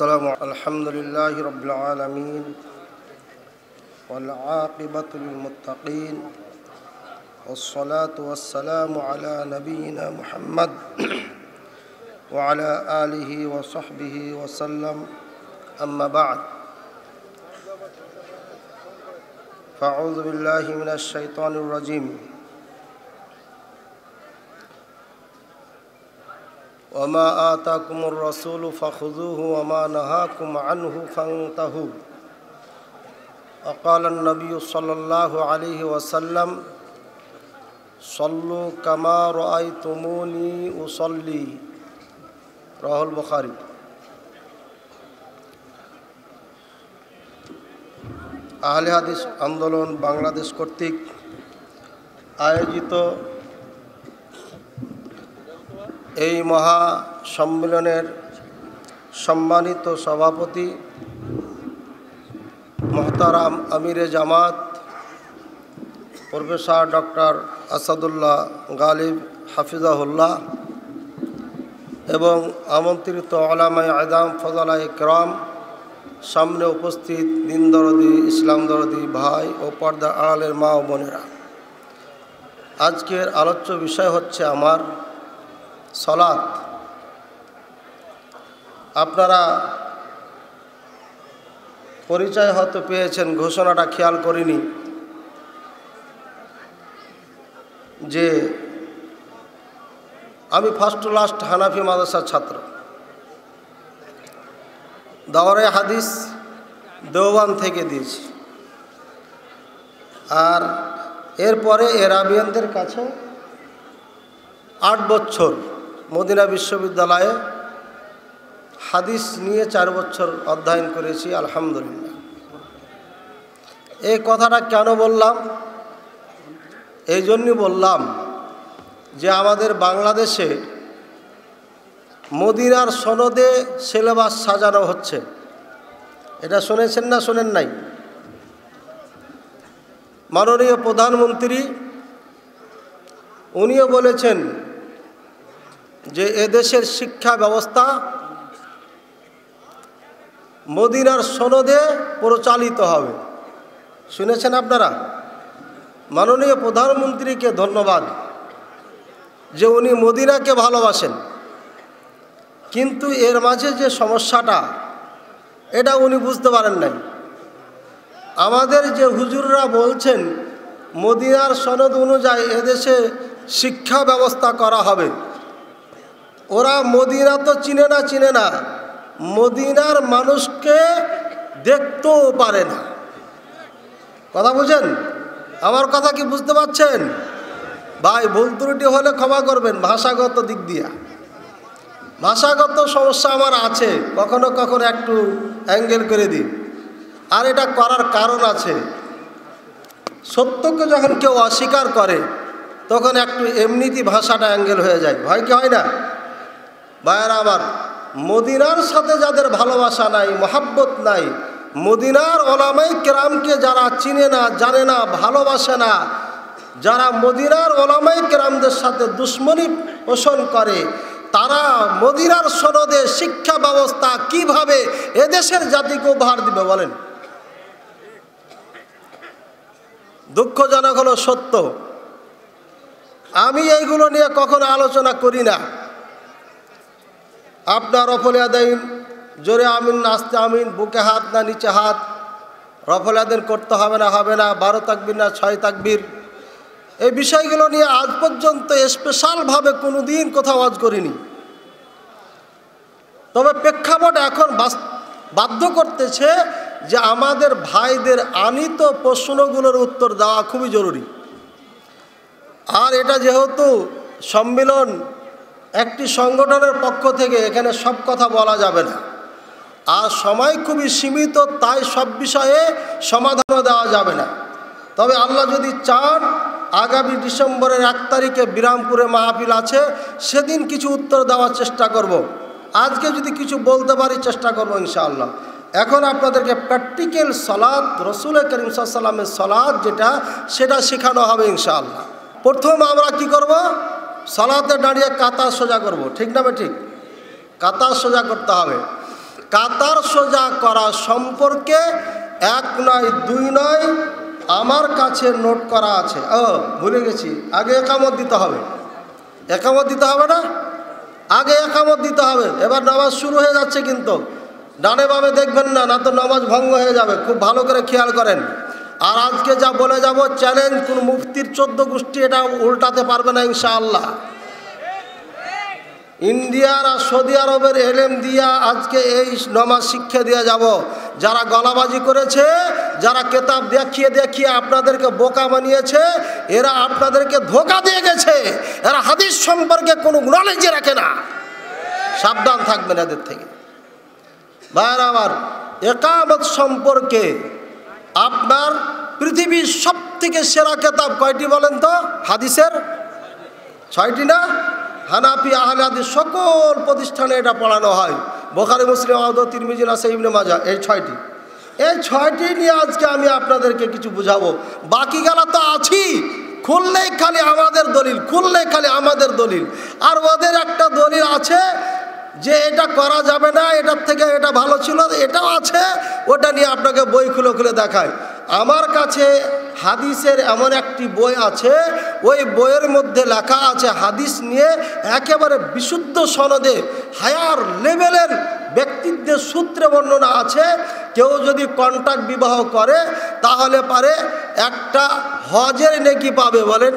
الحمد لله رب العالمين والعاقبة للمتقين والصلاة والسلام على نبينا محمد وعلى آله وصحبه وسلم أما بعد فأعوذ بالله من الشيطان الرجيم وما آتاكم الرسول فخذوه وما نهاكم عنه فانتهوا وقال النبي صلى الله عليه وسلم صلوا كما رأيتموني أصلي رواه البخاري। আহলে হাদিস আন্দোলন বাংলাদেশ কর্তৃক আয়োজিত এই মহা সম্মেলনের সম্মানিত সভাপতি মোহতারাম আমিরে জামাত প্রফেসর ডক্টর আসাদুল্লাহ গালিব হাফিজাহুল্লাহ এবং আমন্ত্রিত উলামায়ে আযম ফজলায়ে কেরাম, সামনে উপস্থিত দিন দরদি ইসলাম দরদি ভাই ও পর্দার আড়ালের মা ও বোনেরা, আজকের আলোচ্য বিষয় হচ্ছে আমার সালাত। আপনারা পরিচয় হয়তো পেয়েছেন, ঘোষণাটা খেয়াল করিনি যে আমি ফার্স্ট টু লাস্ট হানাফি মাদ্রাসার ছাত্র। দাওরায়ে হাদিস দেওবন্দ থেকে দিয়েছি, আর এরপরে এরাবিয়ানদের কাছে 8 বছর মদিনা বিশ্ববিদ্যালয়ে হাদিস নিয়ে 4 বছর অধ্যয়ন করেছি আলহামদুলিল্লাহ। এই কথাটা কেন বললাম? এই জন্যই বললাম যে আমাদের বাংলাদেশে মদিনার সনদে সিলেবাস সাজানো হচ্ছে। এটা শুনেছেন না শোনেন নাই? মাননীয় প্রধানমন্ত্রী উনিও বলেছেন যে এদেশের শিক্ষা ব্যবস্থা মদিনার সনদে পরিচালিত হবে। শুনেছেন আপনারা? মাননীয় প্রধানমন্ত্রীকে ধন্যবাদ যে উনি মদিনাকে ভালোবাসেন, কিন্তু এর মাঝে যে সমস্যাটা এটা উনি বুঝতে পারেন নাই। আমাদের যে হুজুররা বলছেন মদিনার সনদ অনুযায়ী এদেশে শিক্ষা ব্যবস্থা করা হবে, ওরা মদিনা তো চিনে না, মদিনার মানুষকে দেখতেও পারে না। কথা বুঝেন? আমার কথা কি বুঝতে পারছেন? ভাই, ভুল ত্রুটি হলে ক্ষমা করবেন, ভাষাগত দিক দিয়া ভাষাগত সমস্যা আমার আছে, কখনো কখনো একটু অ্যাঙ্গেল করে দিই। আর এটা করার কারণ আছে, সত্যকে যখন কেউ অস্বীকার করে তখন একটু এমনিতেই ভাষাটা অ্যাঙ্গেল হয়ে যায়। ভয় কি হয় না? ভাইয়েরা আমার, মদিনার সাথে যাদের ভালোবাসা নাই, মহাব্বত নাই, মদিনার ওলামায়ে কেরামকে যারা চিনে না, জানে না, ভালোবাসে না, যারা মদিনার ওলামায়ে কেরামদের সাথে দুশ্মনী পোষণ করে, তারা মদিনার সনদে শিক্ষা ব্যবস্থা কিভাবে এদেশের জাতিকে উপহার দিবে বলেন? দুঃখজনক হলো সত্য। আমি এইগুলো নিয়ে কখনো আলোচনা করি না। আপনার রফল আদাইন, জোরে আমিন না আস্তে আমিন, বুকে হাত না নিচে হাত, রফল আদাইন করতে হবে না 12 তাকবীর না 6 তাকবীর, এই বিষয়গুলো নিয়ে আজ পর্যন্ত স্পেশালভাবে কোনো দিন কোথাও ওয়াজ করিনি। তবে প্রেক্ষাপট এখন বাধ্য করতেছে যে আমাদের ভাইদের আনিত প্রশ্নগুলোর উত্তর দেওয়া খুবই জরুরি। আর এটা যেহেতু সম্মেলন একটি সংগঠনের পক্ষ থেকে, এখানে সব কথা বলা যাবে না, আর সময় খুবই সীমিত, তাই সব বিষয়ে সমাধানও দেওয়া যাবে না। তবে আল্লাহ যদি চান, আগামী ডিসেম্বরের 1 তারিখে বিরামপুরে মাহফিল আছে, সেদিন কিছু উত্তর দেওয়ার চেষ্টা করব। আজকে যদি কিছু বলতে পারি চেষ্টা করব ইনশাআল্লাহ। এখন আপনাদেরকে প্র্যাকটিক্যাল সালাত, রসুল করিম সাল্লাল্লাহু আলাইহি ওয়াসাল্লামের সালাত সেটা শেখানো হবে ইনশাআল্লাহ। প্রথম আমরা কি করব? সালাতে দাঁড়িয়ে কাতার সোজা করব, ঠিক না? ঠিক, কাতার সোজা করতে হবে। কাতার সোজা করা সম্পর্কে 1 নয় 2 নয় আমার কাছে নোট করা আছে। ভুলে গেছি, আগে একামত দিতে হবে। একামত দিতে হবে না? আগে একামত দিতে হবে। এবার নামাজ শুরু হয়ে যাচ্ছে, কিন্তু ডানে বামে দেখবেন না, না তো নামাজ ভঙ্গ হয়ে যাবে। খুব ভালো করে খেয়াল করেন। আর আজকে যা বলে যাব চ্যালেঞ্জ, কোন মুফতির 14 গোষ্ঠী এটা উল্টাতে পারবে না ইনশাআল্লাহ। ইন্ডিয়ার আর সৌদি আরবের এলেম দিয়া আজকে এই নামাজ শিক্ষা দিয়ে যাব। যারা গলাবাজি করেছে, যারা কেতাব দেখিয়ে আপনাদেরকে বোকা বানিয়েছে, এরা আপনাদেরকে ধোঁকা দিয়ে গেছে। এরা হাদিস সম্পর্কে কোনো নলেজ রাখে না। সাবধান থাকবেন এদের থেকে। ভাইরা আমার, একামত সম্পর্কে আপনার পৃথিবীর সবথেকে সেরা কেতাব কয়টি বলেন তো? হাদিসের 6টি না? হানাফি আহলে হাদিস সকল প্রতিষ্ঠানে এটা পড়ানো হয়। বুখারী, মুসলিম, আবু দাউদ, তিরমিজি, নাসাঈ, ইবনে মাজাহ, এই 6টি। এই 6টি নিয়ে আজকে আমি আপনাদেরকে কিছু বুঝাবো। বাকি গেলা তো আছি, খুললেই খালি আমাদের দলিল, খুললেই খালি আমাদের দলিল। আর ওদের একটা দলিল আছে যে এটা করা যাবে না, এটার থেকে এটা ভালো ছিল, এটাও আছে। ওটা নিয়ে আপনাকে বই খুলে খুলে দেখায়। আমার কাছে হাদিসের এমন একটি বই আছে, ওই বইয়ের মধ্যে লেখা আছে হাদিস নিয়ে একেবারে বিশুদ্ধ সনদে হায়ার লেভেলের ব্যক্তিত্বের সূত্রে বর্ণনা আছে। কেউ যদি কন্ট্রাক্ট বিবাহ করে তাহলে পারে একটা হজের নেকি পাবে, বলেন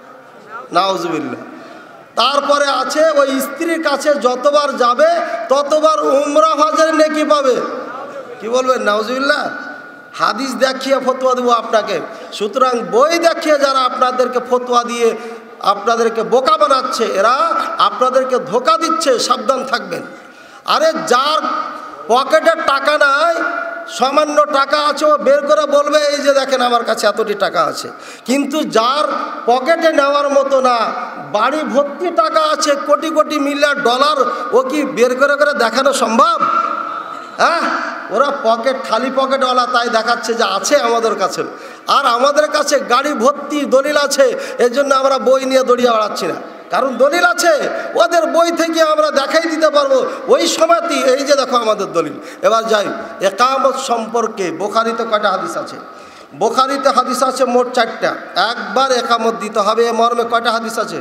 নাউজুবিল্লাহ। তারপরে আছে ওই স্ত্রীর কাছে যতবার যাবে ততবার উমরা হজের নেকি পাবে। কি বলবেন নাউজুবিল্লাহ? হাদিস দেখিয়ে ফতোয়া দেবো আপনাকে। সুতরাং বই দেখিয়ে যারা আপনাদেরকে ফতোয়া দিয়ে আপনাদেরকে বোকা বানাচ্ছে, এরা আপনাদেরকে ধোঁকা দিচ্ছে, সাবধান থাকবেন। আরে যার পকেটে টাকা নাই, সামান্য টাকা আছে, ও বের করে বলবে এই যে দেখেন আমার কাছে এতটি টাকা আছে। কিন্তু যার পকেটে নেওয়ার মতো না, বাড়ি ভর্তি টাকা আছে, কোটি কোটি মিলিয়ন ডলার, ও কি বের করে করে দেখানো সম্ভব? হ্যাঁ, ওরা পকেট খালি পকেটওয়ালা, তাই দেখাচ্ছে যে আছে আমাদের কাছে। আর আমাদের কাছে গাড়ি ভর্তি দলিল আছে, এর জন্য আমরা বই নিয়ে দৌড়িয়ে বেড়াচ্ছি না। কারণ দলিল আছে, ওদের বই থেকে আমরা দেখাই দিতে পারবো ওই সময়তেই, এই যে দেখো আমাদের দলিল। এবার যাই, একামত সম্পর্কে বুখারীতে কয়টা হাদিস আছে? বুখারীতে হাদিস আছে মোট 4টা। একবার একামত দিতে হবে এ মর্মে কয়টা হাদিস আছে?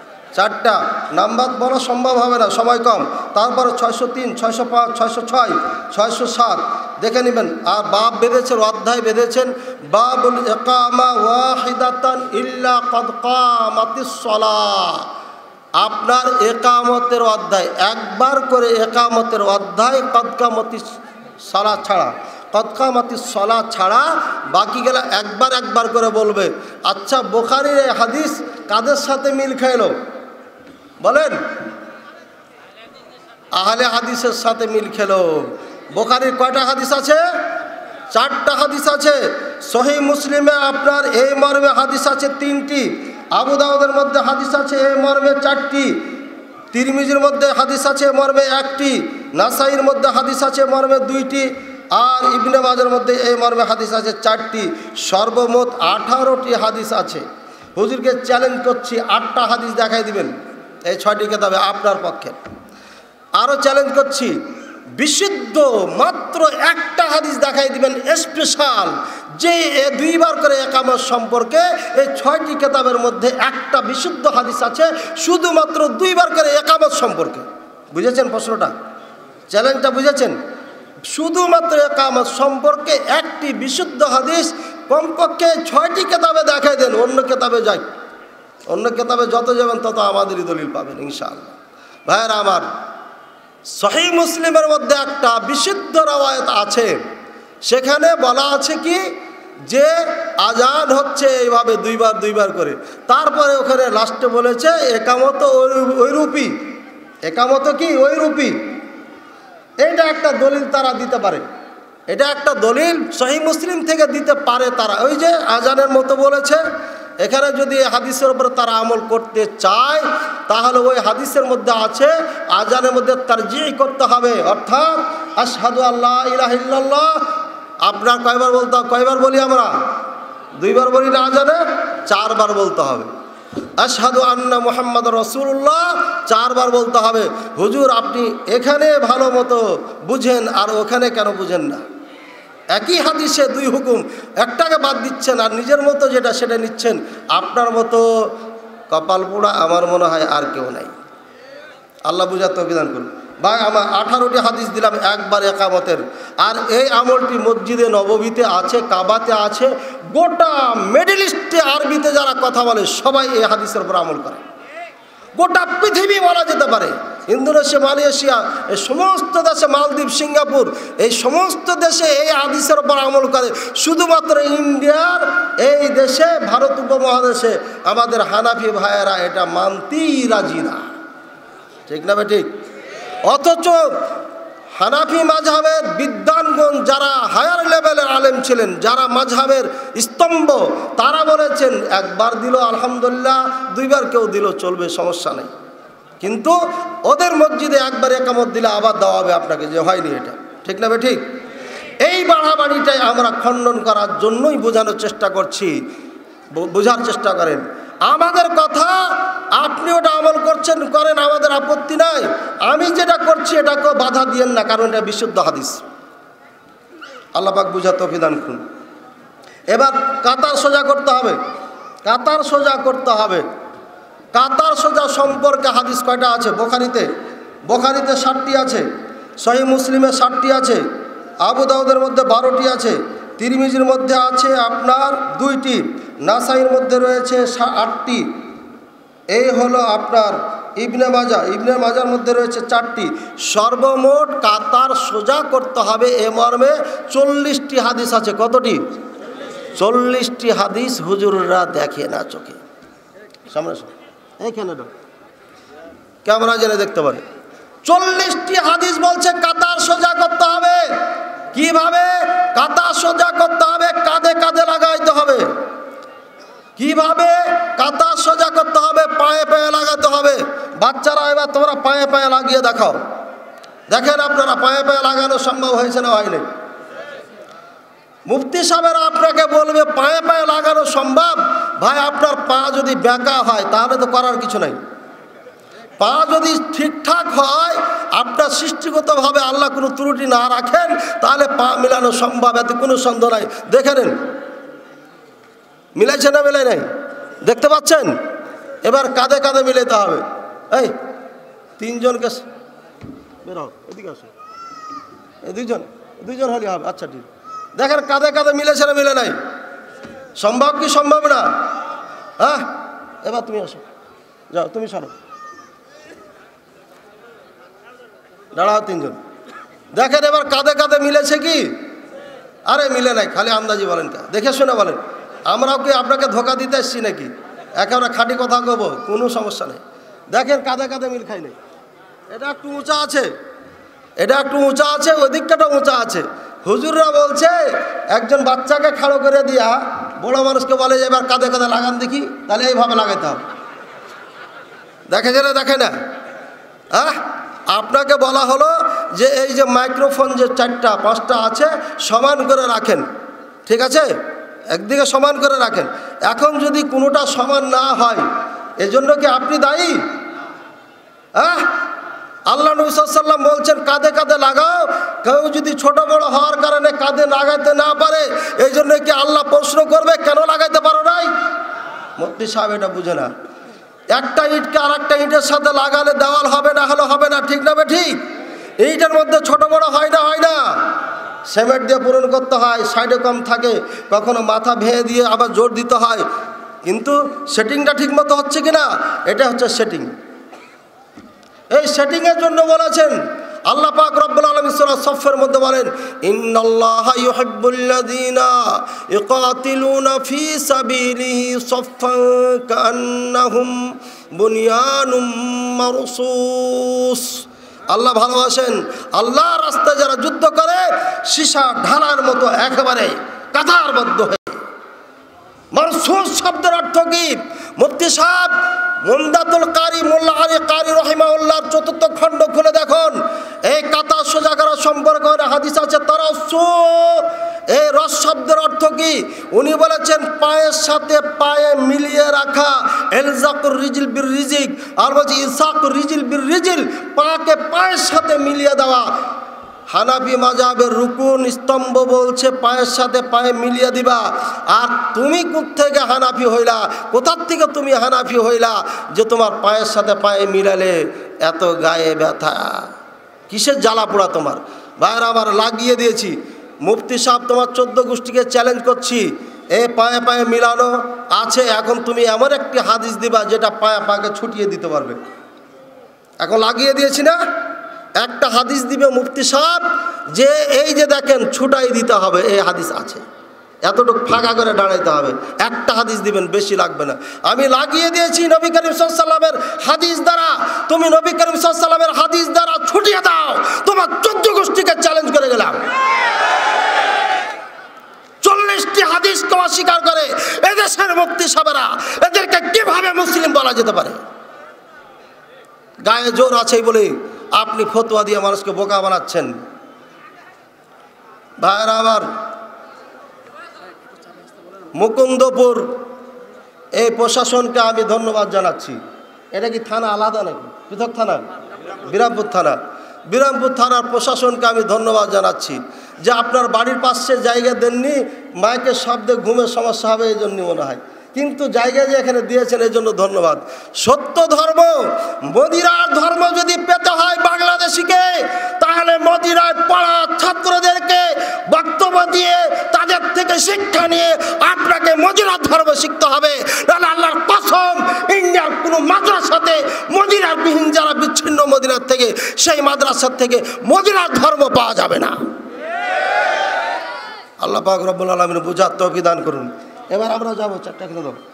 4টা। নাম্বার বলা সম্ভব হবে না, সময় কম। তারপরে 603, 605, 606, 607 দেখে নেবেন। আর বাব বেঁধেছেন, অধ্যায় বেঁধেছেন, বাবুল ইকামা ওয়াহিদাতান ইল্লা কদ কামাতিস সালাহ। আপনার একামতের অধ্যায়, একবার করে একামতের অধ্যায়, কদ কামাতিস সালাহ ছাড়া, কদ কামাতিস সালাহ ছাড়া বাকি গেলে একবার একবার করে বলবে। আচ্ছা, বুখারীর এই হাদিস কাদের সাথে মিল খাইলো বলেন? আহলে হাদিসের সাথে মিল খেলো। বুখারীর কয়টা হাদিস আছে? 4টা হাদিস আছে। সহিহ মুসলিমে আপনার এই মর্মে হাদিস আছে 3টি। আবু দাউদের মধ্যে হাদিস আছে এই মর্মে 4টি। তিরমিজির মধ্যে হাদিস আছে মর্মে 1টি। নাসাইর মধ্যে হাদিস আছে মর্মে 2টি। আর ইবনে মাজার মধ্যে এই মর্মে হাদিস আছে 4টি। সর্বমোট 18টি হাদিস আছে। হুজুরকে চ্যালেঞ্জ করছি, 8টা হাদিস দেখাই দিবেন এই 6টি কিতাবে আপনার পক্ষে। আরও চ্যালেঞ্জ করছি, বিশুদ্ধ মাত্র একটা হাদিস দেখাই দিবেন স্পেশাল, যে 2বার করে একামত সম্পর্কে এই 6টি কিতাবের মধ্যে একটা বিশুদ্ধ হাদিস আছে শুধুমাত্র 2বার করে একামত সম্পর্কে। বুঝেছেন প্রশ্নটা? চ্যালেঞ্জটা বুঝেছেন? শুধুমাত্র একামত সম্পর্কে একটি বিশুদ্ধ হাদিস কমপক্ষে 6টি কিতাবে দেখাই দেন। অন্য কিতাবে যাই, অন্য কিতাবে যত যাবেন তত আমাদেরই দলিল পাবেন ইনশাআল্লাহ। ভাইরা আমার, সহিহ মুসলিমের মধ্যে একটা বিশুদ্ধ রওয়ায়াত আছে, সেখানে বলা আছে কি যে আজান হচ্ছে এইভাবে 2বার করে। তারপরে ওখানে লাস্টে বলেছে একামত ওইরূপী। একামত কি? ওইরূপী। এটা একটা দলিল তারা দিতে পারে, এটা একটা দলিল সহিহ মুসলিম থেকে দিতে পারে তারা। ওই যে আজানের মতো বলেছে, এখানে যদি হাদিসের উপরে তারা আমল করতে চায় তাহলে ওই হাদিসের মধ্যে আছে আজানের মধ্যে তারজিহ করতে হবে, অর্থাৎ আশহাদু আল্লা ইলাহা ইল্লাল্লাহ আপনার কয়বার বলতে হবে? কয়বার বলি আমরা? 2বার বলি না আজানে, 4বার বলতে হবে। আশহাদু আন্না মুহাম্মাদুর রাসূলুল্লাহ 4বার বলতে হবে, হুজুর আপনি এখানে ভালো মতো বুঝেন আর ওখানে কেন বুঝেন না। একই হাদিসে 2 হুকুম, একটাকে বাদ দিচ্ছেন আর নিজের মতো যেটা সেটা নিচ্ছেন। আপনার মতো কপাল পোড়া আমার মনে হয় আর কেউ নাই। আল্লাহ বুঝার তৌফিক দান করুন। ভাই আমার 18টি হাদিস দিলাম একবার একামতের, আর এই আমলটি মসজিদে নববীতে আছে, কাবাতে আছে, গোটা মিডল ইস্টে আরবিতে যারা কথা বলে সবাই এই হাদিসের উপর আমল করে। গোটা পৃথিবী বলা যেতে পারে, ইন্দোনেশিয়া, মালয়েশিয়া, এই সমস্ত দেশে, মালদ্বীপ, সিঙ্গাপুর, এই সমস্ত দেশে এই হাদিসের উপর আমল করে। শুধুমাত্র ইন্ডিয়ার এই দেশে, ভারত উপমহাদেশে আমাদের হানাফি ভাইয়েরা এটা মানতেই রাজি না। ঠিক না ভাই? ঠিক। অথচ হানাফি মাযহাবের বিদ্বানগণ যারা হায়ার লেভেলের আলেম ছিলেন, যারা মাযহাবের স্তম্ভ, তারা বলেছেন একবার দিল আলহামদুলিল্লাহ, 2বার কেউ দিল চলবে, সমস্যা নেই। কিন্তু ওদের মসজিদে একবার একামত দিলে আবার দেওয়া হবে আপনাকে, যে হয়নি এটা। ঠিক না ভাই? ঠিক। এই বাড়াবাড়িটাই আমরা খণ্ডন করার জন্যই বোঝানোর চেষ্টা করছি। বোঝার চেষ্টা করেন আমাদের কথা, আপনি ওটা আমল করছেন করেন, আমাদের আপত্তি নাই। আমি যেটা করছি এটাকেও বাধা দিয়েন না, কারণ এটা বিশুদ্ধ হাদিস। আল্লাহ পাক বুঝার তৌফিক দান করুন। এবার কাতার সোজা করতে হবে, কাতার সোজা করতে হবে। কাতার সোজা সম্পর্কে হাদিস কয়টা আছে? বোখারিতে 60টি আছে, সহিহ মুসলিমে 60টি আছে, আবু দাউদের মধ্যে 12টি আছে, তিরমিজির মধ্যে আছে আপনার 2টি, নাসাইর মধ্যে রয়েছে 8টি, এই হলো আপনার ইবনে মাজার মধ্যে রয়েছে 4টি। সর্বমোট কাতার সোজা করতে হবে এ মর্মে 40টি হাদিস আছে। কতটি? 40টি হাদিস হুজুররা দেখে না চোখে। সামনে এইখানে ক্যামেরা জেনে দেখতে পারে। 40টি হাদিস বলছে কাতার সোজা করতে হবে। কিভাবে কাতার সোজা করতে হবে? কাঁধে কাঁধে লাগাইতে হবে। কিভাবে কাতার সোজা করতে হবে? পায়ে পায়ে লাগাতে হবে। বাচ্চারা এবার তোমরা পায়ে পায়ে লাগিয়ে দেখাও, দেখেন আপনারা পায়ে পায়ে লাগানো সম্ভব হয়েছে না হয়নি? মুফতি সাহেবেরা আপনাকে বলবে পায়ে পায়ে লাগানো সম্ভব। ভাই আপনার পা যদি বেঁকা হয় তাহলে তো করার কিছু নাই। পা যদি ঠিকঠাক হয়, আপনার সৃষ্টিগতভাবে আল্লাহ কোনো ত্রুটি না রাখেন, তাহলে পা মিলানো সম্ভব, এতে কোনো সন্দেহ নাই। দেখে নেন মিলাইছে না মিলাই নাই, দেখতে পাচ্ছেন? এবার কাঁধে কাঁধে মিলাইতে হবে। এই 3 জনকে বেরাও, এদিকে আসো, এই 2জন হলে হবে। আচ্ছা ঠিক। দেখেন কাঁধে কাঁধে মিলেছে না মিলে নাই? সম্ভব কি সম্ভব না? হ্যাঁ, এবার তুমি আসো, যাও তুমি সরো, দাঁড়াও 3 জন। দেখেন এবার কাঁধে কাঁধে মিলেছে কি? আরে মিলে নাই, খালি আন্দাজি বলেন। দেখে শুনে বলেন। আমরাও কি আপনাকে ধোকা দিতে এসছি নাকি? একেবারে খাঁটি কথা কব, কোনো সমস্যা নেই। দেখেন কাঁধে কাঁধে মিল খাই নাই। এটা একটু উঁচা আছে, এটা একটু উঁচা আছে, ওই দিকটা উঁচা আছে। হুজুররা বলছে একজন বাচ্চাকে খাড়ো করে দিয়া বড় মানুষকে বলে যে এবার কাঁধে কাঁধে লাগান দেখি, তাহলে এইভাবে লাগাইতে হবে। দেখে গেলে দেখে না? হ্যাঁ, আপনাকে বলা হলো যে এই যে মাইক্রোফোন যে 4টা 5টা আছে সমান করে রাখেন, ঠিক আছে? একদিকে সমান করে রাখেন। এখন যদি কোনোটা সমান না হয়, এজন্য কি আপনি দায়ী? হ্যাঁ, আল্লাহ নবী সাল্লাল্লাহু আলাইহি ওয়াসাল্লাম বলছেন কাঁধে কাঁধে লাগাও। কেউ যদি ছোট বড় হওয়ার কারণে কাঁধে লাগাইতে না পারে, এই জন্য কি আল্লাহ প্রশ্ন করবে কেন লাগাইতে পারো নাই? মুফতি সাহেব এটা বুঝে না। একটা ইটকে আর একটা ইটের সাথে লাগালে দেওয়াল হবে না, হলে হবে না। ঠিক না বে ঠিক? এইটার মধ্যে ছোট বড় হয় না, হয় না? সিমেন্ট দিয়ে পূরণ করতে হয়, সাইডে কম থাকে, কখনো মাথা ভেঙে দিয়ে আবার জোর দিতে হয়। কিন্তু সেটিংটা ঠিক মতো হচ্ছে কিনা, এটা হচ্ছে সেটিং। এই সেটিংয়ের জন্য বলেছেন আল্লাহ পাক রব্বুল আলামিন সূরা সফের মধ্যে বলেন, ইন্নাল্লাহা ইউহিব্বুল্লাযীনা ইকাতিলুনা ফী সাবিলিহি সাফফান কান্নাহুম বুনিয়ানুম মারসুস। আল্লাহ ভালোবাসেন আল্লাহর রাস্তায় যারা যুদ্ধ করে সীসা ঢালার মতো একেবারে কাতারবদ্ধ হয়ে। মারসুস শব্দের অর্থ কি? মুফতি সাহেব মুমদাতুল কারি মোল্লা আলী কারি রহিমাহুল্লাহর 4র্থ খণ্ড খুলে দেখুন। এই কাতার সোজা করা সম্পর্কে হাদিস আছে। তারাসু এই রস শব্দের অর্থ অর্থ কি? উনি বলেছেন পায়ের সাথে পায়ে মিলিয়ে রাখা, এলজাকুর রিজিল বির রিজিক, আর বলছে ইসাকুর রিজিল বির রিজিল, পাকে পায়ের সাথে মিলিয়ে দেওয়া। হানাফি মাযহাবের রুকুন স্তম্ভ বলছে পায়ের সাথে পায়ে মিলিয়ে দিবা। আর তুমি কোত্থেকে হানাফি হইলা? কোথার থেকে তুমি হানাফি হইলা যে তোমার পায়ের সাথে পায়ে মিলালে এত গায়ে ব্যথা? কিসের জ্বালা পোড়া তোমার? ভাইরা আমার, লাগিয়ে দিয়েছি। মুফতি সাহেব, তোমার 14 গোষ্ঠীকে চ্যালেঞ্জ করছি, এ পায়ে পায়ে মিলানো আছে, এখন তুমি এমন একটি হাদিস দিবা যেটা পায়ে পাকে ছুটিয়ে দিতে পারবে। এখন লাগিয়ে দিয়েছি না, একটা হাদিস দিবে মুফতি সাহেব যে এই যে দেখেন ছুটাই দিতে হবে, এই হাদিস আছে, এতটুকু ফাঁকা করে দাঁড়াইতে হবে, একটা হাদিস দিবেন, বেশি লাগবে না। আমি লাগিয়ে দিয়েছি নবী করিম সাল্লাল্লাহু আলাইহি ওয়াসাল্লামের হাদিস দ্বারা। তুমি নবী করিম সাল্লাল্লাহু আলাইহি ওয়াসাল্লামের হাদিস দ্বারা ছুটিয়ে দাও। তোমার 14 গোষ্ঠীকে চ্যালেঞ্জ করে গেলাম। 40টি হাদিস তো অস্বীকার করে এদেশের মুফতি সাহেবরা, এদেরকে কিভাবে মুসলিম বলা যেতে পারে? গায়ে জোর আছে বলে আপনি ফতোয়া দিয়ে মানুষকে বোকা বানাচ্ছেন। ভাইরা আমার, মুকুন্দপুর এই প্রশাসনকে আমি ধন্যবাদ জানাচ্ছি। এটা কি থানা আলাদা নাকি পৃথক থানা? বিরামপুর থানা। বিরামপুর থানার প্রশাসনকে আমি ধন্যবাদ জানাচ্ছি যে আপনার বাড়ির পাশে জায়গা দেননি, মাইকের শব্দে ঘুমের সমস্যা হবে এই জন্য মনে হয়, কিন্তু জায়গা যে এখানে দিয়েছেন এই জন্য ধন্যবাদ। সত্য ধর্ম, মদিরার ধর্ম যদি পেতে হয় বাংলাদেশিকে, তাহলে মদিরায় পড়া ছাত্রদেরকে বক্তব্য দিয়ে তাদের থেকে শিক্ষা নিয়ে আপনাকে মদিরার ধর্ম শিখতে হবে। নাহলে আল্লাহর কসম, ইন্ডিয়ার কোনো মাদ্রাসাতে মদিরার বিহীন যারা বিচ্ছিন্ন মদিনার থেকে, সেই মাদ্রাসার থেকে মদিরার ধর্ম পাওয়া যাবে না। আল্লাহ পাক রব্বুল আলামিন বুঝার তৌফিক দান করুন। এবার আমরা যাবো, চারটা কিনে দাও।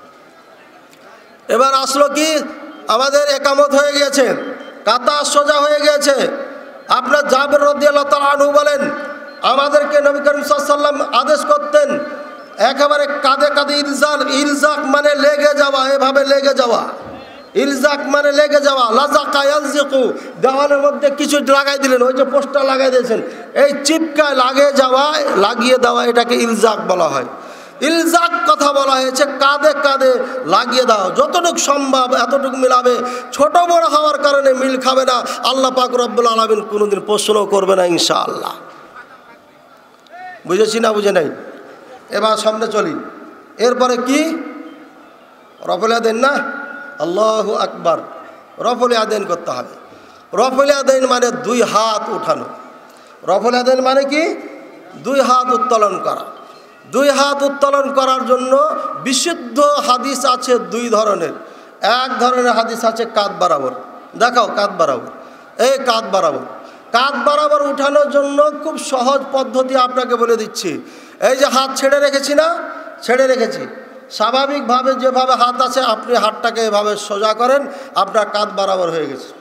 এবার আসলো কি, আমাদের একামত হয়ে গিয়েছে, কাতা সোজা হয়ে গিয়েছে। আপনার জাবের রাদিয়াল্লাহু তাআলা আনহু বলেন, আমাদেরকে নবী করিম সাল্লাল্লাহু আলাইহি ওয়াসাল্লাম আদেশ করতেন একেবারে কাঁধে কাঁধে ইলজাক মানে লেগে যাওয়া, এভাবে লেগে যাওয়া। ইলজাক মানে লেগে যাওয়া, লাজাকা ইয়ালজিকু, দেওয়ালের মধ্যে কিছু লাগাই দিলেন, ওই যে পোস্টার লাগাই দিয়েছেন, এই চিপকায় লাগিয়ে যাওয়া, লাগিয়ে দেওয়া, এটাকে ইলজাক বলা হয়। ইলজাক কথা বলা হয়েছে কাঁধে কাঁধে লাগিয়ে দাও, যতটুকু সম্ভব এতটুকু মিলাবে। ছোট বড় হওয়ার কারণে মিল খাবে না, আল্লাহ পাক রব্বুল আলামিন কোনোদিন প্রশ্নও করবে না ইনশাআল্লাহ। বুঝেছি না বুঝে নাই? এবার সামনে চলি। এরপরে কি? রফল আদান না, আল্লাহু আকবার, রফল আদান করতে হবে। রফল আদান মানে 2 হাত উঠানো। রফল আদান মানে কি? 2 হাত উত্তোলন করা। 2 হাত উত্তোলন করার জন্য বিশুদ্ধ হাদিস আছে 2 ধরনের। এক ধরনের হাদিস আছে কাঁধ বরাবর, দেখাও কাঁধ বরাবর, এই কাঁধ বরাবর। কাঁধ বরাবর উঠানোর জন্য খুব সহজ পদ্ধতি আপনাকে বলে দিচ্ছি। এই যে হাত ছেড়ে রেখেছি না, ছেড়ে রেখেছি, স্বাভাবিকভাবে যেভাবে হাত আছে আপনি হাতটাকে এভাবে সোজা করেন, আপনার কাঁধ বরাবর হয়ে গেছে।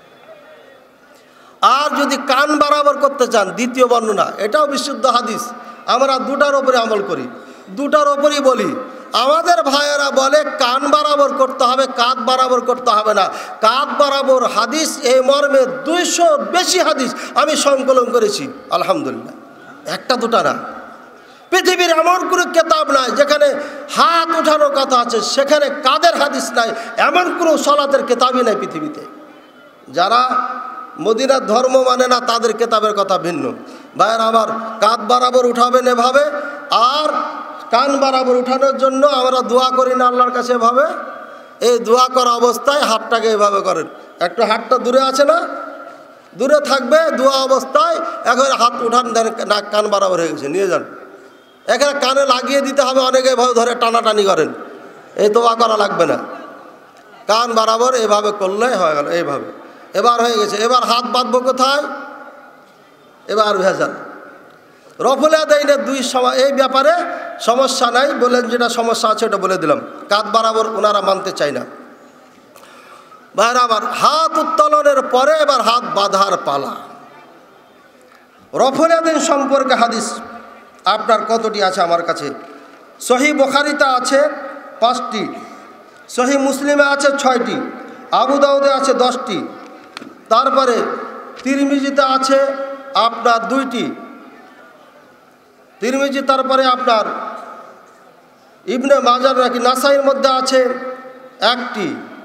আর যদি কান বরাবর করতে চান, দ্বিতীয় বর্ণনা, এটাও বিশুদ্ধ হাদিস, আমরা 2টার ওপরে আমল করি, 2টার ওপরই বলি। আমাদের ভাইয়েরা বলে কান বরাবর করতে হবে, কাঁধ বরাবর করতে হবে না। কাঁধ বরাবর হাদিস এই মর্মে 200 বেশি হাদিস আমি সংকলন করেছি আলহামদুলিল্লাহ, 1টা 2টা না। পৃথিবীর এমন কোনো কেতাব নাই যেখানে হাত উঠানোর কথা আছে সেখানে কাঁধের হাদিস নাই, এমন কোনো সলাতের কেতাবই নাই পৃথিবীতে। যারা মদিনার ধর্ম মানে না তাদের কেতাবের কথা ভিন্ন। ভাইয়ের আবার কাঁধ বরাবর উঠাবেন এভাবে, আর কান বরাবর উঠানোর জন্য আমরা দোয়া করি না আল্লাহর কাছে এভাবে। এই দোয়া করা অবস্থায় হাতটাকে এভাবে করেন, একটু হাতটা দূরে আছে না, দূরে থাকবে, দোয়া অবস্থায় এখন হাত উঠান, দেন, নাক কান বরাবর হয়ে গেছে, নিয়ে যান। এখানে কানে লাগিয়ে দিতে হবে, অনেকে এভাবে ধরে টানাটানি করেন, এই দোয়া করা লাগবে না। কান বরাবর এভাবে করলে হয়ে গেল, এইভাবে এবার হয়ে গেছে। এবার হাত বাঁধবো কোথায়? এবার ভেজাল। রফল আদাইনের 2 সময়, এই ব্যাপারে সমস্যা নাই, বলেন যেটা সমস্যা আছে ওটা বলে দিলাম। কাঁধ বরাবর ওনারা মানতে চায় না। ভাইরা আবার হাত উত্তোলনের পরে এবার হাত বাঁধার পালা। রফল আদাইন সম্পর্কে হাদিস আপনার কতটি আছে আমার কাছে? সহিহ বুখারীতে আছে 5টি, সহিহ মুসলিমে আছে 6টি, আবু দাউদে আছে 10টি, তারপরে তিরমিজিতে আছে আপনার 2টি, তিরমিজি, তারপরে আপনার ইবনে মাজার নাকি নাসাইয়ের মধ্যে আছে একটি,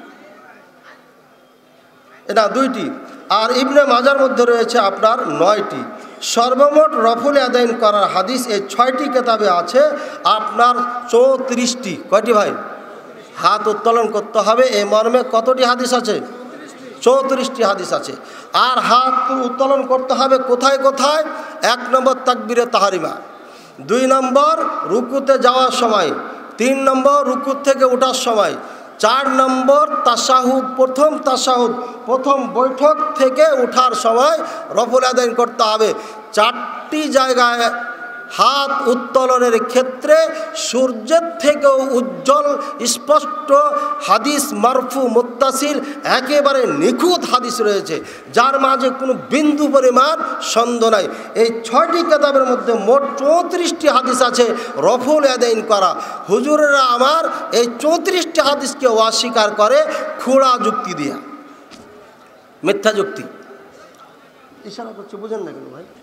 না দুইটি, আর ইবনে মাজার মধ্যে রয়েছে আপনার 9টি। সর্বমোট রফুল আদাইন করার হাদিস এই 6টি কিতাবে আছে আপনার 34টি। কয়টি ভাই? হাত উত্তোলন করতে হবে এই মর্মে কতটি হাদিস আছে? 34টি হাদিস আছে। আর হাত উত্তোলন করতে হবে কোথায় কোথায়? 1 নম্বর তাকবীরে তাহরিমা, 2 নম্বর রুকুতে যাওয়ার সময়, 3 নম্বর রুকু থেকে ওঠার সময়, 4 নম্বর তাশাহুদ, প্রথম বৈঠক থেকে ওঠার সময় রফুল আদাইন করতে হবে। 4টি জায়গায় হাত উত্তোলনের ক্ষেত্রে সূর্যের থেকেও উজ্জ্বল স্পষ্ট হাদিস, মারফু মুত্তাসিল, একেবারে নিখুঁত হাদিস রয়েছে, যার মাঝে কোনো বিন্দু পরিমাণ সন্দেহ নাই। এই 6টি কিতাবের মধ্যে মোট 34টি হাদিস আছে রফুল আদাইন করা। হুজুরেরা আমার এই 34টি হাদিসকে অস্বীকার করে খুঁড়া যুক্তি দিয়া, মিথ্যা যুক্তি। ইশারা করছে, বুঝেন না কেন ভাই?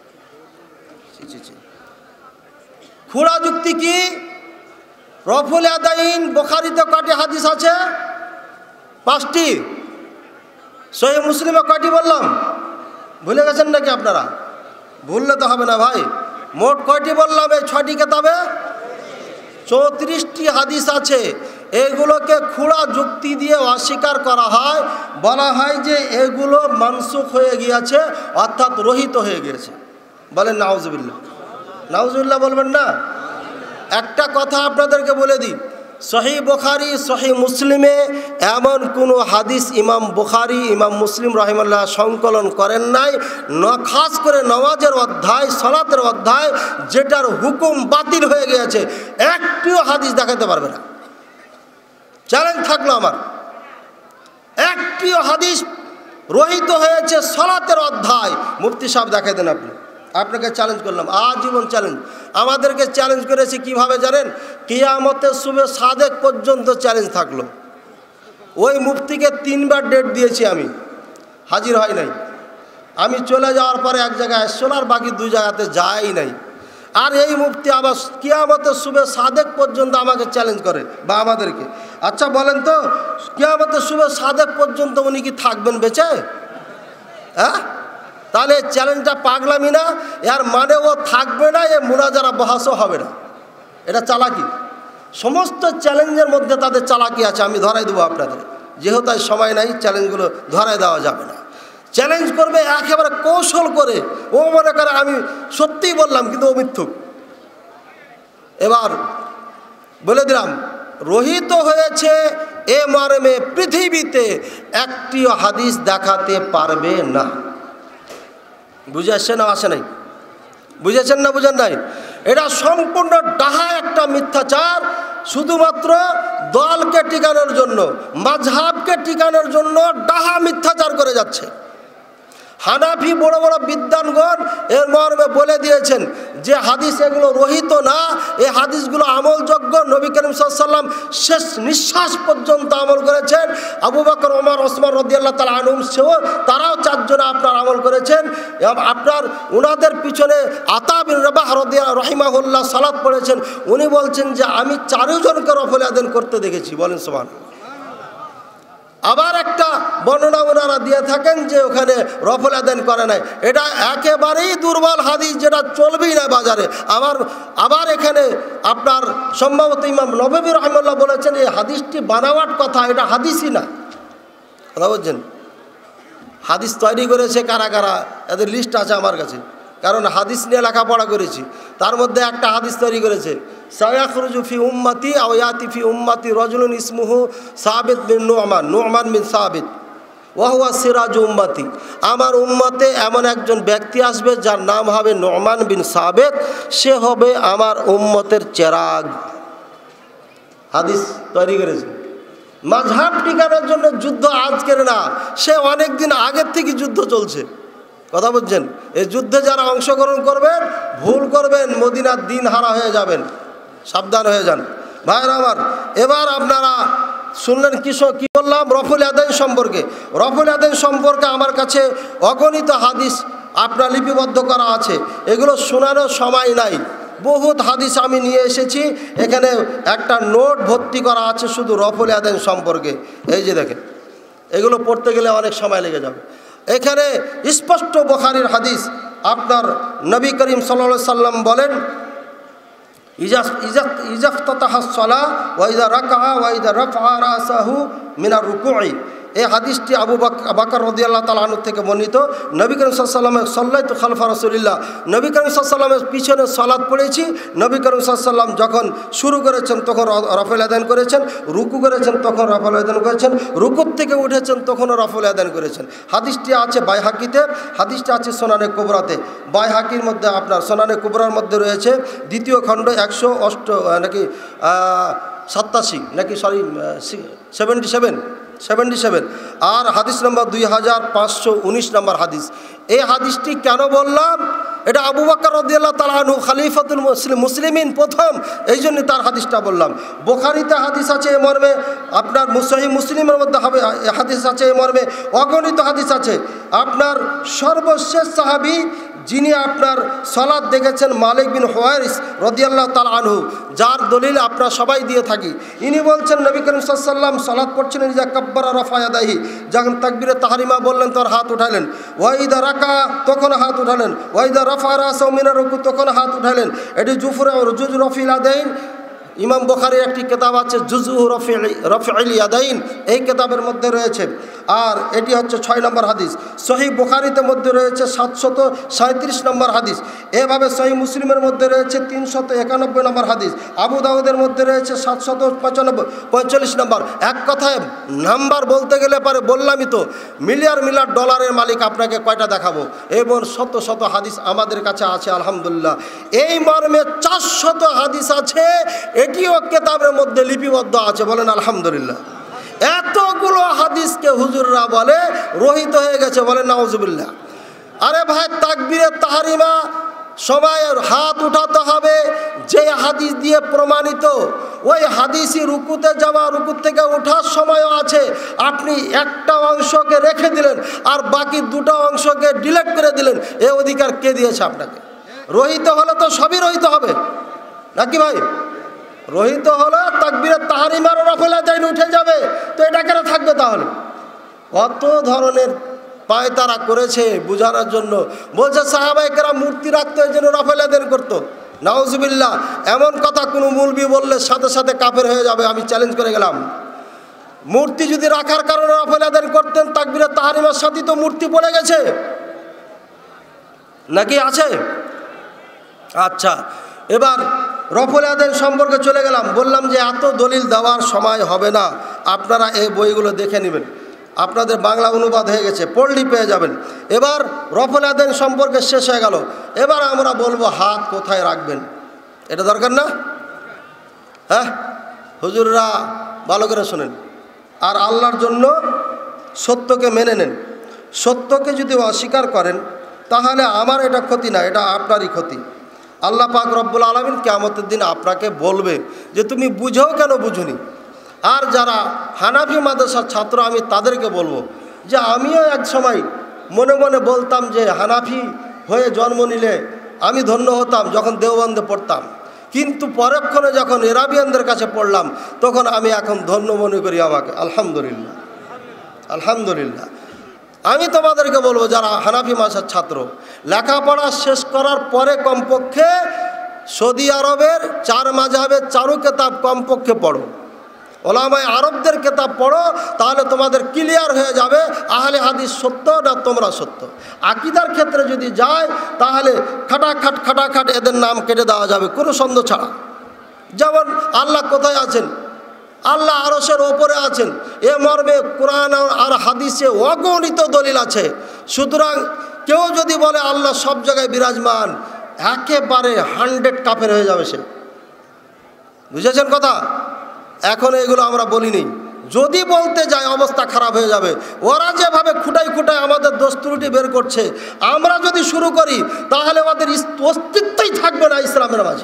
খুঁড়া যুক্তি কি? রফুল আদাইন বুখারীতে কয়টি হাদিস আছে? 5টি। সহিহ মুসলিমে কয়টি বললাম? ভুলে গেছেন নাকি আপনারা? ভুললে তো হবে না ভাই। মোট কয়টি বললাম এই 6টি কিতাবে? 34টি হাদিস আছে। এগুলোকে খুঁড়া যুক্তি দিয়ে অস্বীকার করা হয়, বলা হয় যে এগুলো মানসুখ হয়ে গিয়েছে, অর্থাৎ রহিত হয়ে গিয়েছে। বলেন নাউজুবিল্লাহ। নাউজুবিল্লাহ বলবেন না? একটা কথা আপনাদেরকে বলে দিই, সহিহ বুখারী, সহিহ মুসলিমে এমন কোনো হাদিস ইমাম বুখারী, ইমাম মুসলিম রাহিমাহুল্লাহ সংকলন করেন নাই, খাস করে নামাজের অধ্যায়, সালাতের অধ্যায়, যেটার হুকুম বাতিল হয়ে গিয়েছে, একটিও হাদিস দেখাতে পারবে না। চ্যালেঞ্জ থাকলো আমার, একটিও হাদিস রহিত হয়েছে সালাতের অধ্যায়, মুফতি সাহেব দেখাই দেন আপনি। আপনাকে চ্যালেঞ্জ করলাম, আজীবন চ্যালেঞ্জ। আমাদেরকে চ্যালেঞ্জ করেছি কিভাবে জানেন? কিয়ামতের সুবে সাদেক পর্যন্ত চ্যালেঞ্জ থাকলো। ওই মুফতিকে 3 বার ডেট দিয়েছি, আমি হাজির হয় নাই। আমি চলে যাওয়ার পরে এক জায়গায় আসছিল, আর বাকি 2 জায়গাতে যাই নাই। আর এই মুফতি আবার কিয়ামতের সুবে সাদেক পর্যন্ত আমাকে চ্যালেঞ্জ করে, বা আমাদেরকে। আচ্ছা বলেন তো, কিয়ামতের সুবে সাদেক পর্যন্ত উনি কি থাকবেন বেঁচে? হ্যাঁ, তাহলে চ্যালেঞ্জটা পাগলামি না? এর মানে ও থাকবে না, এ মুনাজারা বহাসও হবে না। এটা চালাকি। সমস্ত চ্যালেঞ্জের মধ্যে তাদের চালাকি আছে, আমি ধরাই দেবো আপনাদের। যেহেতু তাই সময় নাই, চ্যালেঞ্জগুলো ধরাই দেওয়া যাবে না। চ্যালেঞ্জ করবে একেবারে কৌশল করে, ও মনে করে আমি সত্যিই বললাম, কিন্তু ও মিথ্যুক। এবার বলে দিলাম, রহিত হয়েছে এ মর্মে পৃথিবীতে একটিও হাদিস দেখাতে পারবে না। বুঝে আসছে না? আসে নাই? বুঝেছেন না বুঝেন নাই? এটা সম্পূর্ণ ডাহা একটা মিথ্যাচার, শুধুমাত্র দলকে টিকানোর জন্য, মাযহাবকে টিকানোর জন্য ডাহা মিথ্যাচার করে যাচ্ছে। হানাফি বড় বড় বিদ্বানগণ এর মর্মে বলে দিয়েছেন যে হাদিস এগুলো রহিত না, এই হাদিসগুলো আমলযোগ্য। নবী করিম সাল্লাল্লাহু আলাইহি ওয়াসাল্লাম শেষ নিঃশ্বাস পর্যন্ত আমল করেছেন। আবু বকর, ওমর, ওসমান রাদিয়াল্লাহু তাআলা আনহুম সহ তারাও 4 জন আপনার আমল করেছেন। আপনার ওনাদের পিছনে আতা বিন রাবাহ রাহিমাহুল্লাহ সালাত পড়েছেন। উনি বলছেন যে আমি 4 জনকে রফুল আদাইন করতে দেখেছি। বলেন সুবহানাল্লাহ। আবার একটা বর্ণনা ওনারা দিয়ে থাকেন যে ওখানে রফুল আদাইন করে নাই। এটা একেবারেই দুর্বল হাদিস, যেটা চলবেই না বাজারে। আবার এখানে আপনার সম্ভবত ইমাম নববী রাহিমাহুল্লাহ বলেছেন এই হাদিসটি বানাওয়াট কথা, এটা হাদিসই না। কথা বলছেন? হাদিস তৈরি করেছে কারা কারা, এদের লিস্ট আছে আমার কাছে, কারণ হাদিস নিয়ে লেখাপড়া করেছি। তার মধ্যে একটা হাদিস তৈরি করেছে, সায়াখরুজু ফি উম্মতি আও ইয়াতি ফি উম্মতি রাজুলুন ইসমুহু সাবিত বিন নু'মান বিন সাবিত ওয়া হুয়া সিরাজু উম্মতি। আমার উম্মতে এমন একজন ব্যক্তি আসবে যার নাম হবে নু'মান বিন সাবিত, সে হবে আমার উম্মতের চেরাগ। হাদিস তৈরি করেছে। মাযহাব টিকানোর জন্য যুদ্ধ আজকের না, সে অনেক দিন আগের থেকে যুদ্ধ চলছে। কথা বলছেন? এই যুদ্ধে যারা অংশগ্রহণ করবেন, ভুল করবেন, মদিনার দিন হারা হয়ে যাবেন, সাবধান হয়ে যান ভাইরা আমার। এবার আপনারা শুনলেন কি বললাম রফুল আদাইন সম্পর্কে। রফুল আদাইন সম্পর্কে আমার কাছে অগণিত হাদিস আপনার লিপিবদ্ধ করা আছে, এগুলো শোনানোর সময় নাই। বহুত হাদিস আমি নিয়ে এসেছি, এখানে একটা নোট ভর্তি করা আছে শুধু রফুল ইয়াদাইন সম্পর্কে। এই যে দেখেন, এগুলো পড়তে গেলে অনেক সময় লেগে যাবে। এখানে স্পষ্ট বুখারীর হাদিস, আপনার নবী করিম সাল্লাল্লাহু আলাইহি সাল্লাম বলেন, ইজাফতাতাহাস সালাহ ওয়া ইযা রাকাআ ওয়া ইযা রাফআ রাসাহু মিনার রুকুই। এই হাদিসটি আবু বকর রাদিয়াল্লাহু তাআলা আনহু থেকে বর্ণিত। নবী করিম সাল্লাল্লাহু আলাইহি ওয়াসাল্লাম সাল্লাতু খালফা রাসূলিল্লাহ, নবী করিম সাল্লাল্লাহু আলাইহি ওয়াসাল্লামের পিছনে সালাত পড়েছি। নবী করিম সাল্লাল্লাহু আলাইহি ওয়াসাল্লাম যখন শুরু করেছেন তখন রফুল আযান করেছেন, রুকু করেছেন তখন রফুল আযান করেছেন, রুকুর থেকে উঠেছেন তখনও রফুল আযান করেছেন। হাদিসটি আছে বাইহাকিতে, হাদিসটি আছে সুনানে কুবরাতে। বাইহাকির মধ্যে আপনার সুনানে কুবরার মধ্যে রয়েছে দ্বিতীয় খণ্ড 108 নাকি 87 নাকি 77 আর হাদিস নম্বর 2519 নম্বর হাদিস। এই হাদিসটি কেন বললাম? এটা আবু বকর রাদিয়াল্লাহু তাআলা আনহু খলিফাতুল মুসলিমিন প্রথম, এই জন্য তার হাদিসটা বললাম। বুখারীতে হাদিস আছে এই মর্মে, আপনার সহিহ মুসলিমের মধ্যে হাদিস আছে এই মর্মে, অগণিত হাদিস আছে। আপনার সর্বশেষ সাহাবী যিনি আপনার সালাত দেখেছেন মালিক বিন হুয়াইরিস রাদিয়াল্লাহু তাআলা আনহু, যার দলিল আপনারা সবাই দিয়ে থাকি। ইনি বলছেন নবী করিম সাল্লাল্লাহু আলাইহি ওয়াসাল্লাম সালাত পড়ছিলেন, ইজা কাব্বারা রাফা ইয়াদাইহি, যখন তাকবীরে তাহরিমা বললেন তখন হাত উঠালেন, ওয়া ইদা রাকা তখন হাত উঠালেন, ওয়া ইদা রাফা রাসাহু মিনার রুকু তখন হাত উঠালেন। এটি জুজ রফিল ইয়াদাইন। ইমাম বুখারীর একটি কিতাব আছে জুজু রফিল ইয়াদাইন, এই কিতাবের মধ্যে রয়েছে। আর এটি হচ্ছে 6 নম্বর হাদিস। সহিহ বুখারীতে মধ্যে রয়েছে 737 নম্বর হাদিস। এভাবে সহিহ মুসলিমের মধ্যে রয়েছে 391 নম্বর হাদিস। আবু দাউদের মধ্যে রয়েছে 745 নম্বর। এক কথায় নাম্বার বলতে গেলে পারে, বললামই তো, মিলিয়ন ডলারের মালিক আপনাকে কয়টা দেখাবো। এবং শত শত হাদিস আমাদের কাছে আছে আলহামদুলিল্লাহ। এই মর্মে 400 হাদিস আছে, এটিও কিতাবের মধ্যে লিপিবদ্ধ আছে, বলেন আলহামদুলিল্লাহ। এতগুলো হাদিসকে হুজুররা বলে রহিত হয়ে গেছে, বলেন নাউজুবিল্লাহ। আরে ভাই, তাকবীরে তাহরিমা সময়ের হাত উঠাতে হবে যে হাদিস দিয়ে প্রমাণিত। ওই হাদিসই রুকুতে যাওয়া, রুকু থেকে ওঠার সময়ও আছে। আপনি একটা অংশকে রেখে দিলেন আর বাকি দুটো অংশকে ডিলিট করে দিলেন, এ অধিকার কে দিয়েছে আপনাকে? রহিত হলে তো সবই রহিত হবে নাকি ভাই? রহিত হলো তাকবীরে তাহরিমার রফুল আযান উঠে যাবে, তো এটা কেন থাকবে তাহলে? কত ধরনের পায়তারা করেছে বোঝানোর জন্য। বলছে সাহাবায়ে কেরাম মূর্তি রাখতো এই জন্য রফুল আযান করতো। নাউজুবিল্লাহ, এমন কথা কোনো মৌলবি বললে সাথে সাথে কাফের হয়ে যাবে, আমি চ্যালেঞ্জ করে গেলাম। মূর্তি যদি রাখার কারণে রফুল আযান করতেন, তাকবীরে তাহরিমার সাথে তো মূর্তি পড়ে গেছে নাকি আছে? আচ্ছা, এবার রফুল আযান সম্পর্কে চলে গেলাম। বললাম যে এত দলিল দেওয়ার সময় হবে না, আপনারা এই বইগুলো দেখে নেবেন, আপনাদের বাংলা অনুবাদ হয়ে গেছে, পড়লেই পেয়ে যাবেন। এবার রফুল আযান সম্পর্কে শেষ হয়ে গেল। এবার আমরা বলবো হাত কোথায় রাখবেন, এটা দরকার না? হ্যাঁ হুজুররা ভালো করে শোনেন, আর আল্লাহর জন্য সত্যকে মেনে নেন। সত্যকে যদি অস্বীকার করেন তাহলে আমার এটা ক্ষতি না, এটা আপনারই ক্ষতি। আল্লাহ পাক রব্বুল আলামিন কিয়ামতের দিন আপনাকে বলবে যে তুমি বুঝেও কেন বুঝুনি। আর যারা হানাফি মাদ্রাসার ছাত্র, আমি তাদেরকে বলবো যে আমিও এক সময় মনে মনে বলতাম যে হানাফি হয়ে জন্ম নিলে আমি ধন্য হতাম যখন দেওবন্দে পড়তাম, কিন্তু পরক্ষণে যখন এরাবিয়ানদের কাছে পড়লাম তখন আমি এখন ধন্য মনে করি আমাকে। আলহামদুলিল্লাহ, আলহামদুলিল্লাহ। আমি তোমাদেরকে বলবো যারা হানাফি মাদ্রাসার ছাত্র, লেখাপড়া শেষ করার পরে কমপক্ষে সৌদি আরবের 4 মাযহাবের 4 কিতাব কমপক্ষে পড়ো, ওলামায়ে আরবদের কিতাব পড়ো, তাহলে তোমাদের ক্লিয়ার হয়ে যাবে আহলে হাদিস সত্য না তোমরা সত্য। আকীদার ক্ষেত্রে যদি যায় তাহলে খাটাখাট এদের নাম কেটে দেওয়া যাবে কোনো সন্দেহ ছাড়া। যেমন আল্লাহ কোথায় আছেন? আল্লাহ আরশের ওপরে আছেন, এ মর্মে কোরআন আর হাদিসে অগণিত দলিল আছে। সুতরাং কেউ যদি বলে আল্লাহ সব জায়গায় বিরাজমান, একেবারে 100 কাফের হয়ে যাবে সে। বুঝেছেন কথা? এখন এগুলো আমরা বলিনি, যদি বলতে যাই অবস্থা খারাপ হয়ে যাবে। ওরা যেভাবে খুঁটাই আমাদের দোষ ত্রুটি বের করছে, আমরা যদি শুরু করি তাহলে ওদের অস্তিত্বই থাকবে না ইসলামের মাঝে।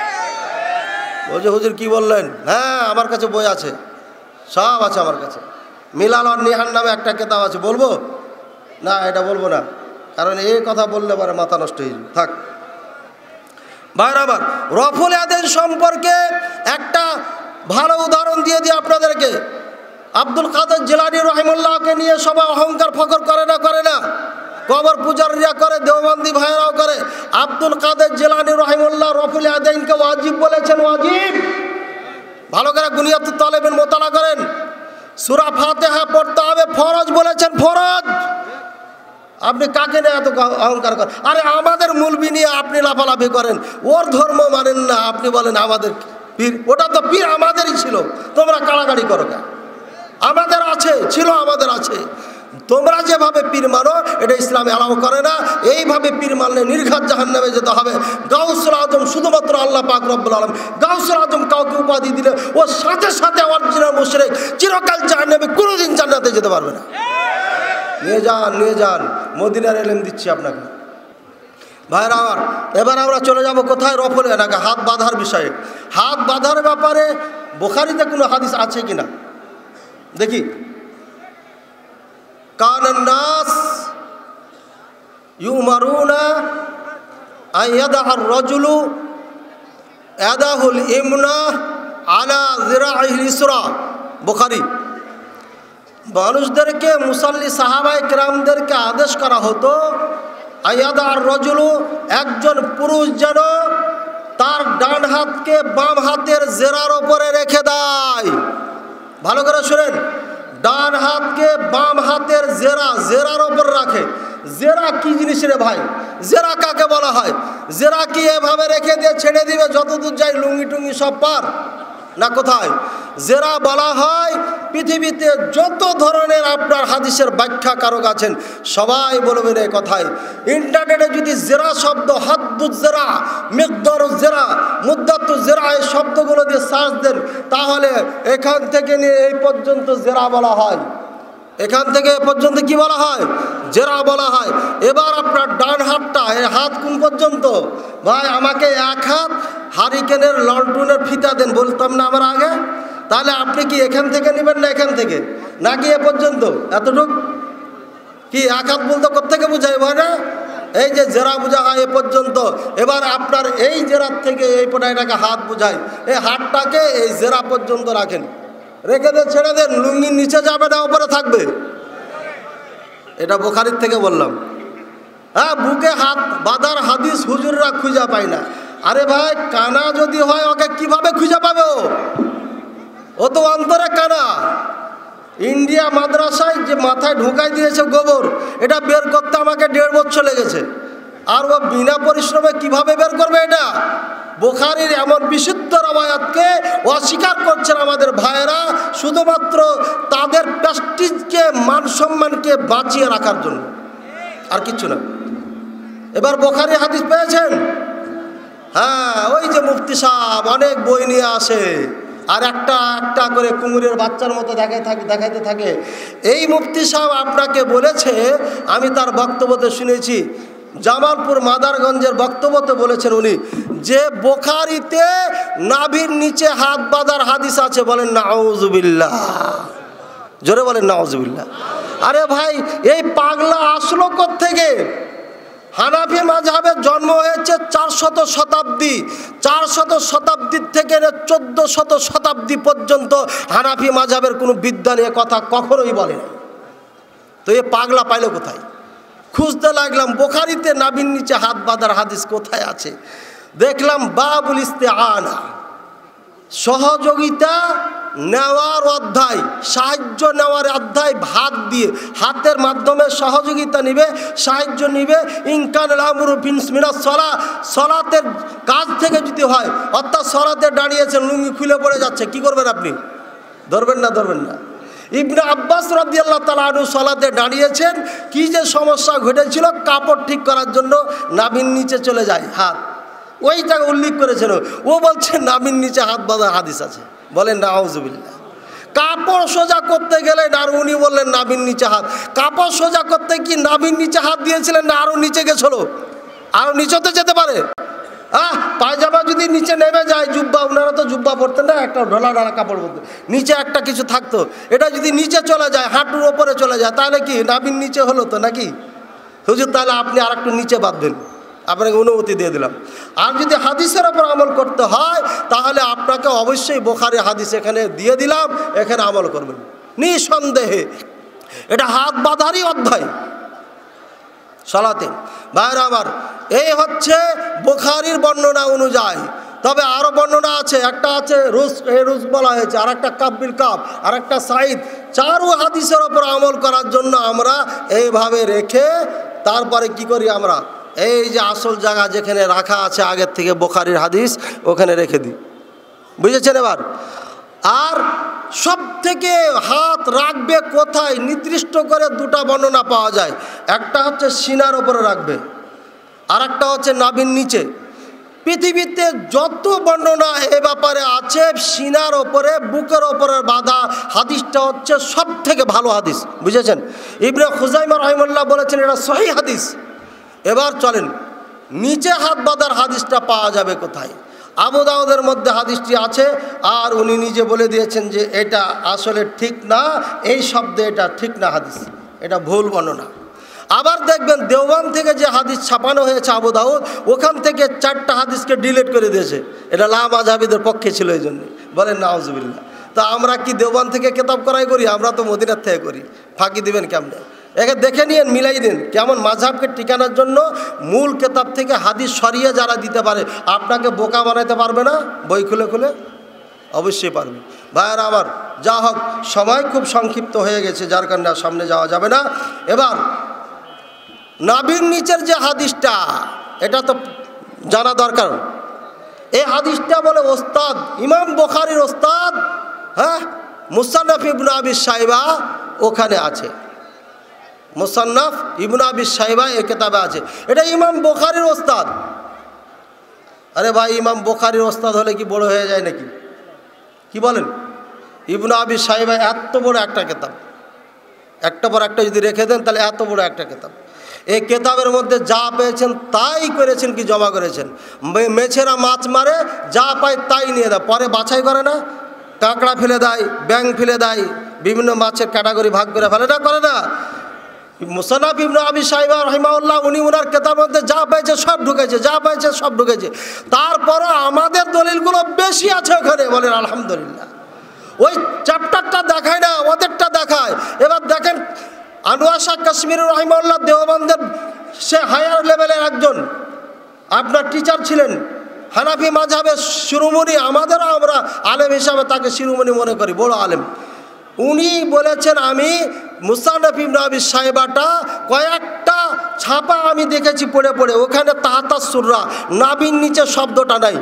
ওই যে হুজুর কি বললেন? হ্যাঁ, আমার কাছে বই আছে, সব আছে আমার কাছে। মিলাল আর নিহান নামে একটা কিতাব আছে, বলবো না? এটা বলবো না, কারণ এই কথা বললে পরে মাথা নষ্ট হয়ে যাবে। থাক, ভাইরা আমার, রফুল ইয়াদাইন সম্পর্কে একটা ভালো উদাহরণ দিয়ে দিই আপনাদেরকে। আব্দুল কাদের জিলানী রহিমাহুল্লাহকে নিয়ে সবাই অহংকার ফখর করে না? কবর পূজারীরা করে, দেওবন্দি ভাইরাও করে। আব্দুল কাদের জিলানী রহিমাহুল্লাহ রফুল ইয়াদাইনকে ওয়াজিব বলেছেন, ওয়াজিব। ভালো করে বুনিয়াতুত তালেবিন মোতালা করেন। সূরা ফাতিহা পড়তে হবে, ফরজ বলেছেন, ফরজ। আপনি কাকে নিয়ে এত অহংকার করেন? আরে আমাদের মুলবি নিয়ে আপনি লাফালাফি করেন, ওর ধর্ম মানেন না, আপনি বলেন আমাদের পীর। ওটা তো পীর আমাদেরই ছিল, তোমরা কাড়াকাড়ি করো কেন? আমাদের আছে, ছিল, আমাদের আছে। তোমরা যেভাবে পীর মানো এটা ইসলামে অ্যালাউ করে না। এইভাবে পীর মানলে নির্ঘাত জাহান্নামে যেতে হবে। গাউসুল আজম শুধুমাত্র আল্লাহ পাক রব্বুল আলামিন। গাউসুল আজম কাউকে উপাধি দিলে ও সাথে সাথে অরিজিনাল মুশরিক, চিরকাল জাহান্নামে, কোনোদিন জান্নাতে যেতে পারবে না। নিয়ে যান, মদিনার এলেম দিচ্ছি আপনাকে। ভাইরা আমার, এবার আমরা চলে যাব কোথায়? রফুল ইয়াদাইন, হাত বাঁধার বিষয়ে। হাত বাঁধার ব্যাপারে বুখারীতে কোনো হাদিস আছে কিনা দেখি। কানান নাস ইউমারুনা আইয়াদার রাজুলু ইয়াদাহুল ইমনা আলা যিরাইহিল ইসরা। বুখারী। মানুষদেরকে, মুসাল্লি সাহাবায়ে কেরামদেরকে আদেশ করা হতো, আইয়াদার রাজুলু, একজন পুরুষ যেন তার ডান হাতকে বাম হাতের জেরার ওপরে রেখে দেয়। ভালো করে শুনেন, ডান হাতকে বাম হাতের জেরার ওপর রাখে। জেরা কি জিনিস রে ভাই? জেরা কাকে বলা হয়? জেরা কি এভাবে রেখে দিয়ে ছেড়ে দিবে যতদূর যায় লুঙ্গি টুঙ্গি সব পার না? কোথায় জেরা বলা হয়? পৃথিবীতে যত ধরনের আপনার হাদিসের ব্যাখ্যাকারক আছেন সবাই বলবেন এই কথায়। ইন্টারনেটে যদি জেরা শব্দ, হাদ্দুজ জেরা, মিকদারুজ জেরা, মুদ্দাতুজ জেরা এই শব্দগুলো দিয়ে সার্চ দেন, তাহলে এখান থেকে নিয়ে এই পর্যন্ত জেরা বলা হয়। এখান থেকে এ পর্যন্ত কি বলা হয়? জেরা বলা হয়। এবার আপনার ডান হাতটা, এই হাত কোন পর্যন্ত? ভাই আমাকে এক হাত হারিকেনের লন্ঠনের ফিতা দেন, বলতাম না আমার আগে? তাহলে আপনি কি এখান থেকে নেবেন না এখান থেকে, নাকি এ পর্যন্ত? এতটুক কি এক হাত বলতে কোত্থেকে বুঝাই ভাই না? এই যে জেরা বোঝা হয় এ পর্যন্ত। এবার আপনার এই জেরার থেকে এই পরে এটাকে হাত বোঝায়। এই হাতটাকে এই জেরা পর্যন্ত রাখেন, রেখে দেন, ছেড়ে দেন, লুঙ্গির নিচে যাবে না, উপরে থাকবে। এটা বুখারীর থেকে বললাম। হ্যাঁ, বুকে হাত বাঁধার হাদিস হুজুররা খুঁজে পায় না। আরে ভাই, কানা যদি হয় ওকে কিভাবে খুঁজে পাবে? ও তো অন্তরে কানা। ইন্ডিয়া মাদ্রাসায় যে মাথায় ঢুকাই দিয়েছে গোবর, এটা বের করতে আমাকে 1.5 বছর লেগেছে। আর ও বিনা পরিশ্রমে কিভাবে বের করবে এটা? বুখারীর এমন বিশুদ্ধ রওয়ায়াতকে অস্বীকার করছেন আমাদের ভাইয়েরা, শুধুমাত্র তাদের প্রেস্টিজকে, মান সম্মানকে বাঁচিয়ে রাখার জন্য, আর কিচ্ছু না। এবার বুখারী হাদিস পেয়েছেন? হ্যাঁ, ওই যে মুফতি সাহেব অনেক বই নিয়ে আসে, আর একটা একটা করে কুমিরের বাচ্চার মতো দেখাইতে থাকে। এই মুফতি সাহেব আপনাকে বলেছে, আমি তার বক্তব্যতে শুনেছি, জামালপুর মাদারগঞ্জের বক্তব্যতে বলেছেন উনি, যে বুখারীতে নাভির নিচে হাত বাঁধার হাদিস আছে। বলেন নাউজুবিল্লাহ, জোরে বলেন নাউজুবিল্লাহ। আরে ভাই, এই পাগলা আসলো কোত্থেকে? হানাফি মাযহাবের জন্ম হয়েছে 400 শতাব্দী। 400 শতাব্দীর থেকে 1400 শতাব্দী পর্যন্ত হানাফি মাযহাবের কোনো বিদ্যা নিয়ে কথা কখনোই বলে না। তো এ পাগলা পাইল কোথায়? খুঁজতে লাগলাম বুখারীতে নাভির নিচে হাত বাঁধার হাদিস কোথায় আছে। দেখলাম বাবুল ইস্তিআনা, সহযোগিতা নেওয়ার অধ্যায়, সাহায্য নেওয়ার অধ্যায়। হাত দিয়ে, হাতের মাধ্যমে সহযোগিতা নিবে, সাহায্য নিবে। ইনকানুল আমরু মিনাস সালাহ, সালাতের কাজ থেকে যদি হয়, অর্থাৎ সালাতে দাঁড়িয়েছেন, লুঙ্গি খুলে পড়ে যাচ্ছে, কি করবেন আপনি? ধরবেন না? ধরবেন না? ইবনে আব্বাস রাদিয়াল্লাহু তাআলা আনহু সালাতে দাঁড়িয়েছেন, কি যে সমস্যা ঘটেছিল, কাপড় ঠিক করার জন্য নাভির নিচে চলে যায় হাত, ওইটা উল্লেখ করেছিল। ও বলছে নাভির নিচে হাত বাঁধার হাদিস আছে। বলেন নাউজুবিল্লাহ। কাপড় সোজা করতে গেলে আর উনি বললেন নাভির নিচে হাত। কাপড় সোজা করতে কি নাভির নিচে হাত দিয়েছিলেন না আরও নিচে গেছিল? আরও নিচেতে যেতে পারে। পায়জামা যদি নিচে নেমে যায়, জুব্বা, ওনারা তো জুব্বা পরতেন না, একটা ঢোলা ঢালা কাপড় পরতেন, নিচে একটা কিছু থাকতো, এটা যদি নিচে চলে যায়, হাঁটুর ওপরে চলে যায়, তাহলে কি নাভির নিচে হলো তো নাকি? হুজুর, তাহলে আপনি আর একটু নিচে বাঁধবেন, আপনাকে অনুমতি দিয়ে দিলাম। আর যদি হাদিসের ওপর আমল করতে হয় তাহলে আপনাকে অবশ্যই বুখারী হাদিস এখানে দিয়ে দিলাম, এখানে আমল করবেন নিঃসন্দেহে। এটা হাত বাঁধারই অধ্যায় সালাতে। ভাইরা আমার, এই হচ্ছে বুখারীর বর্ণনা অনুযায়ী। তবে আরও বর্ণনা আছে, একটা আছে রুস বলা হয়েছে, আর একটা কাব্বিল কাব, আর একটা সাইদ। চারু হাদিসের ওপর আমল করার জন্য আমরা এইভাবে রেখে তারপরে কি করি, আমরা এই যে আসল জায়গা যেখানে রাখা আছে আগের থেকে বুখারীর হাদিস ওখানে রেখে দিই। বুঝেছেন এবার? আর সব থেকে হাত রাখবে কোথায় নির্দিষ্ট করে দুটা বর্ণনা পাওয়া যায়। একটা হচ্ছে সিনার ওপরে রাখবে, আর একটা হচ্ছে নাভির নিচে। পৃথিবীতে যত বর্ণনা এ ব্যাপারে আছে সিনার ওপরে বুকের ওপরে বাঁধা হাদিসটা হচ্ছে সব থেকে ভালো হাদিস। বুঝেছেন? ইবনে খুজাইমা রাহিমাহুল্লাহ বলেছেন এটা সহিহ হাদিস। এবার চলেন নিচে হাত বাঁধার হাদিসটা পাওয়া যাবে কোথায়। আবু দাউদের মধ্যে হাদিসটি আছে, আর উনি নিজে বলে দিয়েছেন যে এটা আসলে ঠিক না, এই শব্দে এটা ঠিক না হাদিস, এটা ভুল বর্ণনা। আবার দেখবেন দেওবান থেকে যে হাদিস ছাপানো হয়েছে আবু দাউদ, ওখান থেকে 4টা হাদিসকে ডিলিট করে দিয়েছে। এটা লা মাযহাবিদের পক্ষে ছিল, এই জন্যে বলেন নাউজুবিল্লাহ। তা আমরা কি দেওবান থেকে কেতাব করাই করি? আমরা তো মদিনার থেকে করি। ফাঁকি দিবেন কেমনে? একে দেখে নিন, মিলাই দিন কেমন মাযহাবকে টিকানোর জন্য মূল কেতাব থেকে হাদিস সরিয়ে যারা দিতে পারে আপনাকে বোকা বানাইতে পারবে না? বই খুলে খুলে অবশ্যই পারবে। ভাইয়েরা আমার, যা হোক সময় খুব সংক্ষিপ্ত হয়ে গেছে, যার কারণে সামনে যাওয়া যাবে না। এবার নাভির নিচের যে হাদিসটা, এটা তো জানা দরকার। এই হাদিসটা বলে ওস্তাদ ইমাম বুখারীর ওস্তাদ, হ্যাঁ, মুসান্নাফ ইবনে আবি শাইবা ওখানে আছে। মুসান্নাফ ইবনে আবি শাইবা এই কিতাবে আছে। এটা ইমাম বুখারীর ওস্তাদ। আরে ভাই, ইমাম বুখারীর ওস্তাদ হলে কি বড় হয়ে যায় নাকি? কি বলেন? ইবনে আবি শাইবা এত বড় একটা কিতাব, একটা পর একটা যদি রেখে দেন তাহলে এত বড় একটা কিতাব। এই কেতাবের মধ্যে যা পেয়েছেন তাই করেছেন, কি জমা করেছেন। মেছেরা মাছ মারে, যা পায় তাই নিয়ে দেয়, পরে বাছাই করে না। কাঁকড়া ফেলে দেয়, ব্যাং ফেলে দেয়, বিভিন্ন মাছের ক্যাটাগরি ভাগ করে ফেলে না, করে না। মুসান্নাফ ইবনে আবি শাইবা রাহিমাহুল্লাহ উনি ওনার কেতাবের মধ্যে যা পেয়েছে সব ঢুকেছে, যা পেয়েছে সব ঢুকেছে। তারপরও আমাদের দলিলগুলো বেশি আছে ওখানে, বলেন আলহামদুলিল্লাহ। ওই চ্যাপ্টারটা দেখায় না, ওদেরটা দেখায়। এবার দেখেন আনোয়ার শাহ কাশ্মীরি রাহিমাহুল্লাহ দেওবন্দের সে হায়ার লেভেলের একজন আপনার টিচার ছিলেন, হানাফি মাযহাবের শিরোমণি। আমাদেরও আমরা আলেম হিসাবে তাকে শিরোমণি মনে করি, বড় আলেম। উনি বলেছেন আমি মুসান্নাফ ইবনে আবি শাইবাটা কয়েকটা ছাপা আমি দেখেছি পড়ে পড়ে, ওখানে তাহাতা সুররা নাভির নিচে শব্দটা নাই।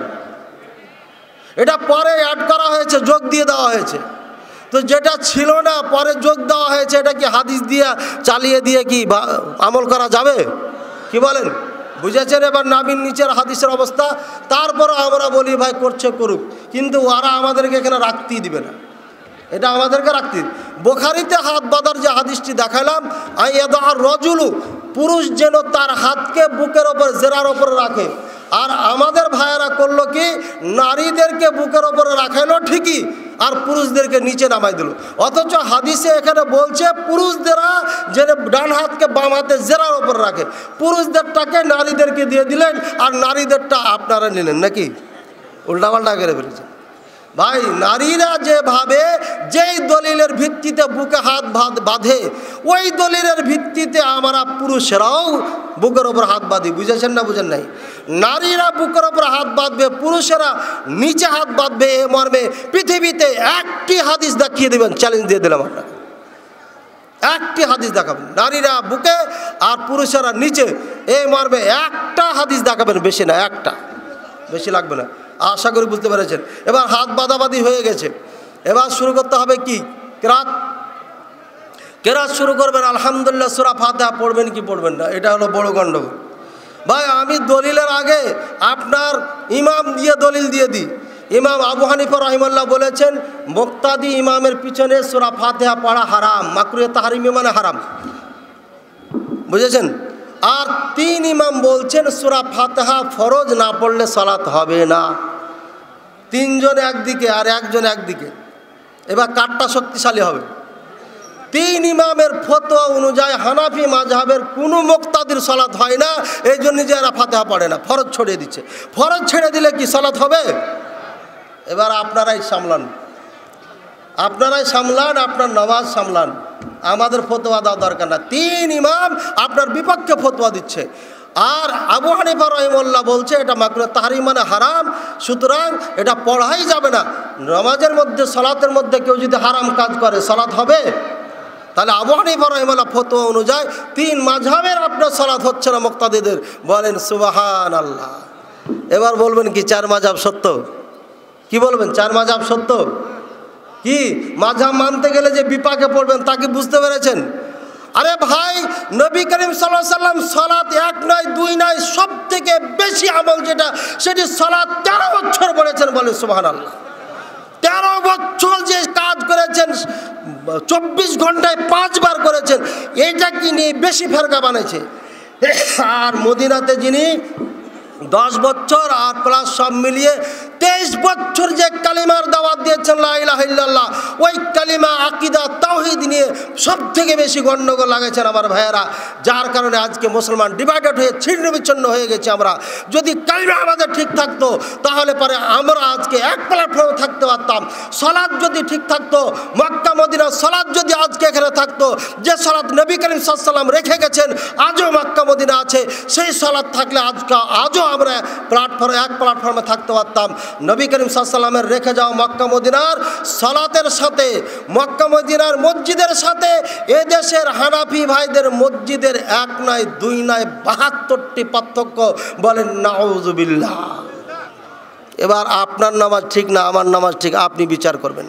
এটা পরে অ্যাড করা হয়েছে, যোগ দিয়ে দেওয়া হয়েছে। তো যেটা ছিল না পরে যোগ দেওয়া হয়েছে, এটা কি হাদিস দিয়ে চালিয়ে দিয়ে কি আমল করা যাবে? কি বলেন? বুঝেছেন এবার নাভির নিচের হাদিসের অবস্থা? তারপর আমরা বলি ভাই করছে করুক, কিন্তু ওরা আমাদেরকে এখানে রাখতেই দিবে না, এটা আমাদেরকে রাখতে। বুখারীতে হাত বাঁধার যে হাদিসটি দেখালাম, আইয়াদার রজুলু, পুরুষ যেন তার হাতকে বুকের ওপর জেরার ওপরে রাখে। আর আমাদের ভাইয়েরা করলো কি, নারীদেরকে বুকের ওপরে রাখাইলো ঠিকই, আর পুরুষদেরকে নিচে নামাই দিল। অথচ হাদিসে এখানে বলছে পুরুষদেরা যেন ডান হাতকে বাম হাতে জেরার ওপর রাখে, পুরুষদেরটাকে নারীদেরকে দিয়ে দিলেন, আর নারীদেরটা আপনারা নিলেন নাকি? উল্টাপাল্টা করে ফেলেছে। ভাই, নারীরা যেভাবে যেই দলিলের ভিত্তিতে বুকে হাত বাঁধে, ওই দলিলের ভিত্তিতে আমরা পুরুষেরাও বুকের ওপর হাত বাঁধি। বুঝেছেন না বুঝেন নাই? নারীরা বুকের ওপর হাত বাঁধবে, পুরুষেরা নিচে হাত বাঁধবে। এ মর্মে পৃথিবীতে একটি হাদিস দেখিয়ে দেবেন, চ্যালেঞ্জ দিয়ে দিলাম আপনাকে। একটি হাদিস দেখাবেন, নারীরা বুকে আর পুরুষেরা নিচে, এই মর্মে একটা হাদিস দেখাবেন, বেশি না, একটা, বেশি লাগবে না। আশা করি বুঝতে পেরেছেন। এবার হাত বাঁধাবাঁধি হয়ে গেছে, এবার শুরু করতে হবে কি? কেরাত। কেরাত শুরু করবেন আলহামদুলিল্লাহ সূরা ফাতিহা পড়বেন কি পড়বেন না, এটা হলো বড় গণ্ডগোল। ভাই, আমি দলিলের আগে আপনার ইমাম দিয়ে দলিল দিয়ে দিই। ইমাম আবু হানিফা রাহিমাহুল্লাহ বলেছেন মুক্তাদি ইমামের পিছনে সূরা ফাতিহা পড়া হারাম, মাকরুহে তাহরিমি মানে হারাম। বুঝেছেন? আর 3 ইমাম বলছেন সূরা ফাতিহা ফরজ না পড়লে সালাত হবে না। 3 জন একদিকে আর 1 জন একদিকে। এবার কারটা শক্তিশালী হবে? তিন ইমামের ফতোয়া অনুযায়ী হানাফি মাযহাবের কোনো মুক্তাদির সালাত হয় না, এই জন্য যে এরা ফাতিহা পড়ে না, ফরজ ছড়িয়ে দিচ্ছে। ফরজ ছেড়ে দিলে কি সালাত হবে? এবার আপনারাই সামলান, আপনারাই সামলান, আপনার নামাজ সামলান, আমাদের ফতোয়া দেওয়া দরকার না। তিন ইমাম আপনার বিপক্ষে ফতোয়া দিচ্ছে, আর আবু হানিফা রাহিমাহুল্লাহ বলছে এটা মাকরুহ তাহরিম মানে হারাম, সুতরাং এটা পড়াই যাবে না। নামাজের মধ্যে সালাতের মধ্যে কেউ যদি হারাম কাজ করে সালাত হবে? তাহলে আবু হানিফা রাহিমাহুল্লাহ ফতোয়া অনুযায়ী তিন মাযহাবের আপনার সালাত হচ্ছে না মুক্তাদিদের। বলেন সুবহানাল্লাহ। এবার বলবেন কি চার মাযহাব সত্য? কি বলবেন? চার মাযহাব সত্য? কি মাযহাব মানতে গেলে যে বিপাকে পড়বেন তা কি বুঝতে পেরেছেন? আরে ভাই, নবী করিম সাল্লাল্লাহু আলাইহি ওয়াসাল্লাম সালাত এক নয় দুই নয় সব থেকে বেশি আমল যেটা, সেটি সালাত 13 বছর বলেছেন। বলেন সুবহানাল্লাহ। 13 বছর যে কাজ করেছেন, 24 ঘন্টায় 5 বার করেছেন, এইটা কি নিয়ে বেশি ফেরকা বানাইছে। আর মদিনাতে যিনি 10 বছর আর প্লাস সব মিলিয়ে 23 বছর যে কালিমার দাওয়াত দিয়েছেন লা ইলাহা ইল্লাল্লাহ, ওই কালিমা আকীদা তাওহীদ নিয়ে সব থেকে বেশি গন্ডগোল লাগাইছেন আমার ভাইয়েরা, যার কারণে আজকে মুসলমান ডিভাইডেড হয়ে ছিন্ন বিচ্ছিন্ন হয়ে গেছে। আমরা যদি কালিমা আমাদের ঠিক থাকতো তাহলে পরে আমরা আজকে এক প্ল্যাটফর্মে থাকতে পারতাম। সালাত যদি ঠিক থাকতো, মক্কা মদিনার সালাত যদি আজকে এখানে থাকতো, যে সালাত নবী করিম সাল্লাল্লাহু আলাইহি ওয়াসাল্লাম রেখে গেছেন আজও মক্কা মদিনা আছে, সেই সালাত থাকলে আজও আমরা এক প্ল্যাটফর্মে থাকতে পারতাম। নবী করিম সাল্লাল্লাহু আলাইহি ওয়াসাল্লামের রেখে যাওয়া মক্কা মদিনার সালাতের সাথে, মক্কা মদিনার মসজিদের সাথে এদেশের হানাফি ভাইদের মসজিদের এক নয় দুই নয় 72টি পার্থক্য। বলেন নাউযুবিল্লাহ। এবার আপনার নামাজ ঠিক না আমার নামাজ ঠিক, আপনি বিচার করবেন।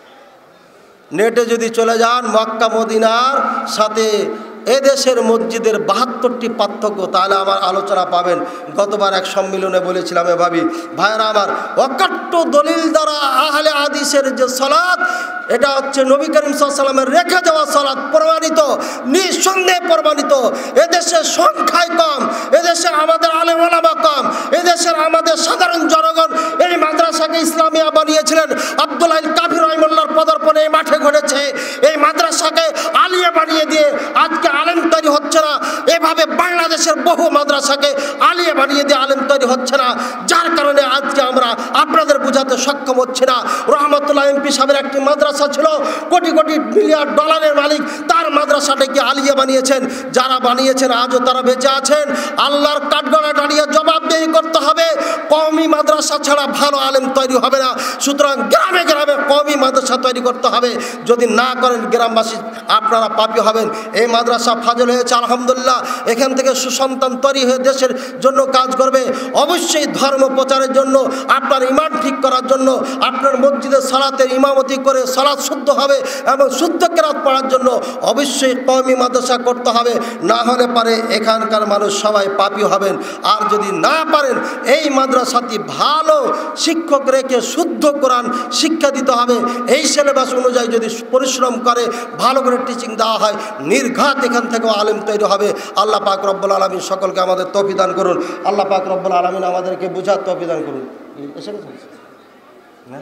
নেটে যদি চলে যান মক্কা মদিনার সাথে এদেশের মসজিদের 72টি পার্থক্য, তাহলে আমার আলোচনা পাবেন। গতবার এক সম্মেলনে বলেছিলাম এভাবেই, ভাইরা আমার, অকাট্য দলিল দ্বারা আহলে হাদিসের যে সালাত, এটা হচ্ছে নবী করিম সাল্লাল্লাহু আলাইহি ওয়াসাল্লামের রেখে যাওয়া সালাত প্রমাণিত, নিঃসন্দেহে প্রমাণিত। এদেশের সংখ্যায় কম, এদেশে আমাদের আলেম ওলামা কম, এদেশের আমাদের সাধারণ জনগণ এই মাদ্রাসাকে ইসলামিয়া বানিয়েছিলেন। আব্দুল্লাহ কাফি রাহিমাহুল্লাহর পদার্পণে এই মাঠে ঘটেছে। এই মাদ্রাসাকে আলিয়া বানিয়ে দিয়ে আজকে আলেম তৈরি হচ্ছে না। এভাবে বাংলাদেশের বহু মাদ্রাসাকে আলিয়া বানিয়ে দিয়ে আলেম তৈরি হচ্ছে না, যার কারণে আজকে আমরা আপনাদের বোঝাতে সক্ষম হচ্ছে না। রহমতুল্লাহ এমপি সাহেবের একটি মাদ্রাসা ছিল, কোটি কোটি মিলিয়ন ডলারের মালিক, তার মাদ্রাসাটাকে আলিয়া বানিয়েছেন। যারা বানিয়েছেন আজও তারা বেঁচে আছেন। আল্লাহর কাঠগড়ায় দাঁড়িয়ে জবাবদেহি করতে হবে। কওমি মাদ্রাসা ছাড়া ভালো আলেম তৈরি হবে না। সুতরাং গ্রামে গ্রামে কওমি মাদ্রাসা তৈরি করতে হবে। যদি না করেন গ্রামবাসী আপনারা পাপী হবেন। এই মাদ্রাসা ফাজল হয়েছে আলহামদুলিল্লাহ, এখান থেকে সুসন্তান তৈরি হয়ে দেশের জন্য কাজ করবে। অবশ্যই ধর্ম প্রচারের জন্য, আপনার ঈমান ঠিক করার জন্য, আপনার মসজিদে সালাতের ইমামতি করে সালাত শুদ্ধ হবে এবং শুদ্ধ কেরাত পড়ার জন্য অবশ্যই কওমি মাদ্রাসা করতে হবে। না হলে পারে এখানকার মানুষ সবাই পাপী হবেন। আর যদি না পারেন এই মাদ্রাসাটি ভালো শিক্ষক রেখে শুদ্ধ কোরআন শিক্ষা দিতে হবে। এই সিলেবাস অনুযায়ী যদি পরিশ্রম করে ভালো করে টিচিং দেওয়া হয়, নির্ঘাত এখান থেকেও আলেম তৈরি হবে। আল্লাহ পাক রব্বুল আলামিন সকলকে আমাদের তৌফিক দান করুন। আল্লাহ পাক রব্বুল আলামিন আমাদেরকে বুঝার তৌফিক দান করুন। এসে গেছে না?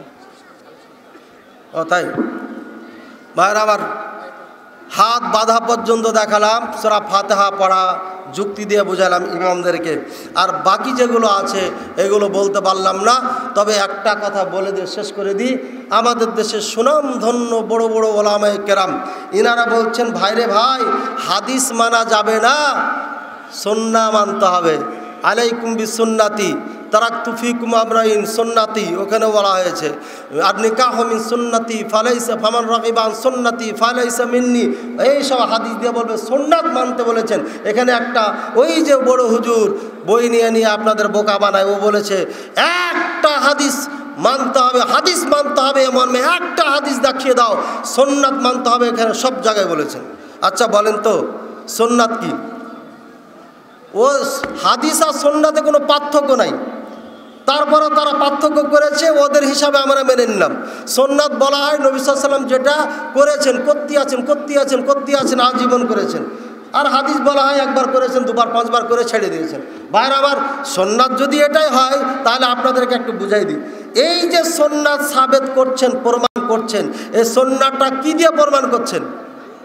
ও তাই ভাইরা আমার, হাত বাঁধা পর্যন্ত দেখালাম, সূরা ফাতিহা পড়া যুক্তি দিয়ে বুঝালাম ইমামদেরকে। আর বাকি যেগুলো আছে এগুলো বলতে পারলাম না। তবে একটা কথা বলে দিয়ে শেষ করে দিই, আমাদের দেশের সুনামধন্য বড় বড় ওলামায়ে কেরাম ইনারা বলছেন, ভাইরে ভাই, হাদিস মানা যাবে না, সুন্নাহ মানতে হবে। আলাইকুম বিসুন্নাতি তারাকতু ফিকুম আমরাইন সুন্নাতি, ওখানে বলা হয়েছে। আর নিকাহ মিন সুন্নাতি ফালাইসা ফামান রাগিবা আন সুন্নাতি ফালাইসা মিন্নি, এই সব হাদিস দিয়ে বলবে সুন্নাত মানতে বলেছেন। এখানে একটা ওই যে বড় হুজুর বই নিয়ে নিয়ে আপনাদের বোকা বানায়, ও বলেছে একটা হাদিস মানতে হবে, হাদিস মানতে হবে, এমন একটা হাদিস দেখিয়ে দাও, সুন্নাত মানতে হবে। এখানে সব জায়গায় বলেছেন। আচ্ছা বলেন তো সুন্নাত কি? ও হাদিস আর সুন্নাতে কোনো পার্থক্য নাই, তারপরে তারা পার্থক্য করেছে, ওদের হিসাবে আমরা মেনে নিলাম। সুন্নাত বলা হয় নবী সাল্লাল্লাহু আলাইহি ওয়াসাল্লাম যেটা করেছেন, করতে আছেন আজীবন করেছেন। আর হাদিস বলা হয় একবার করেছেন, দুবার পাঁচবার করে ছেড়ে দিয়েছেন। ভাইরা আমার, সুন্নাত যদি এটাই হয় তাহলে আপনাদেরকে একটু বুঝাই দিই। এই যে সুন্নাত সাবেত করছেন, প্রমাণ করছেন, এই সুন্নাতটা কি দিয়ে প্রমাণ করছেন?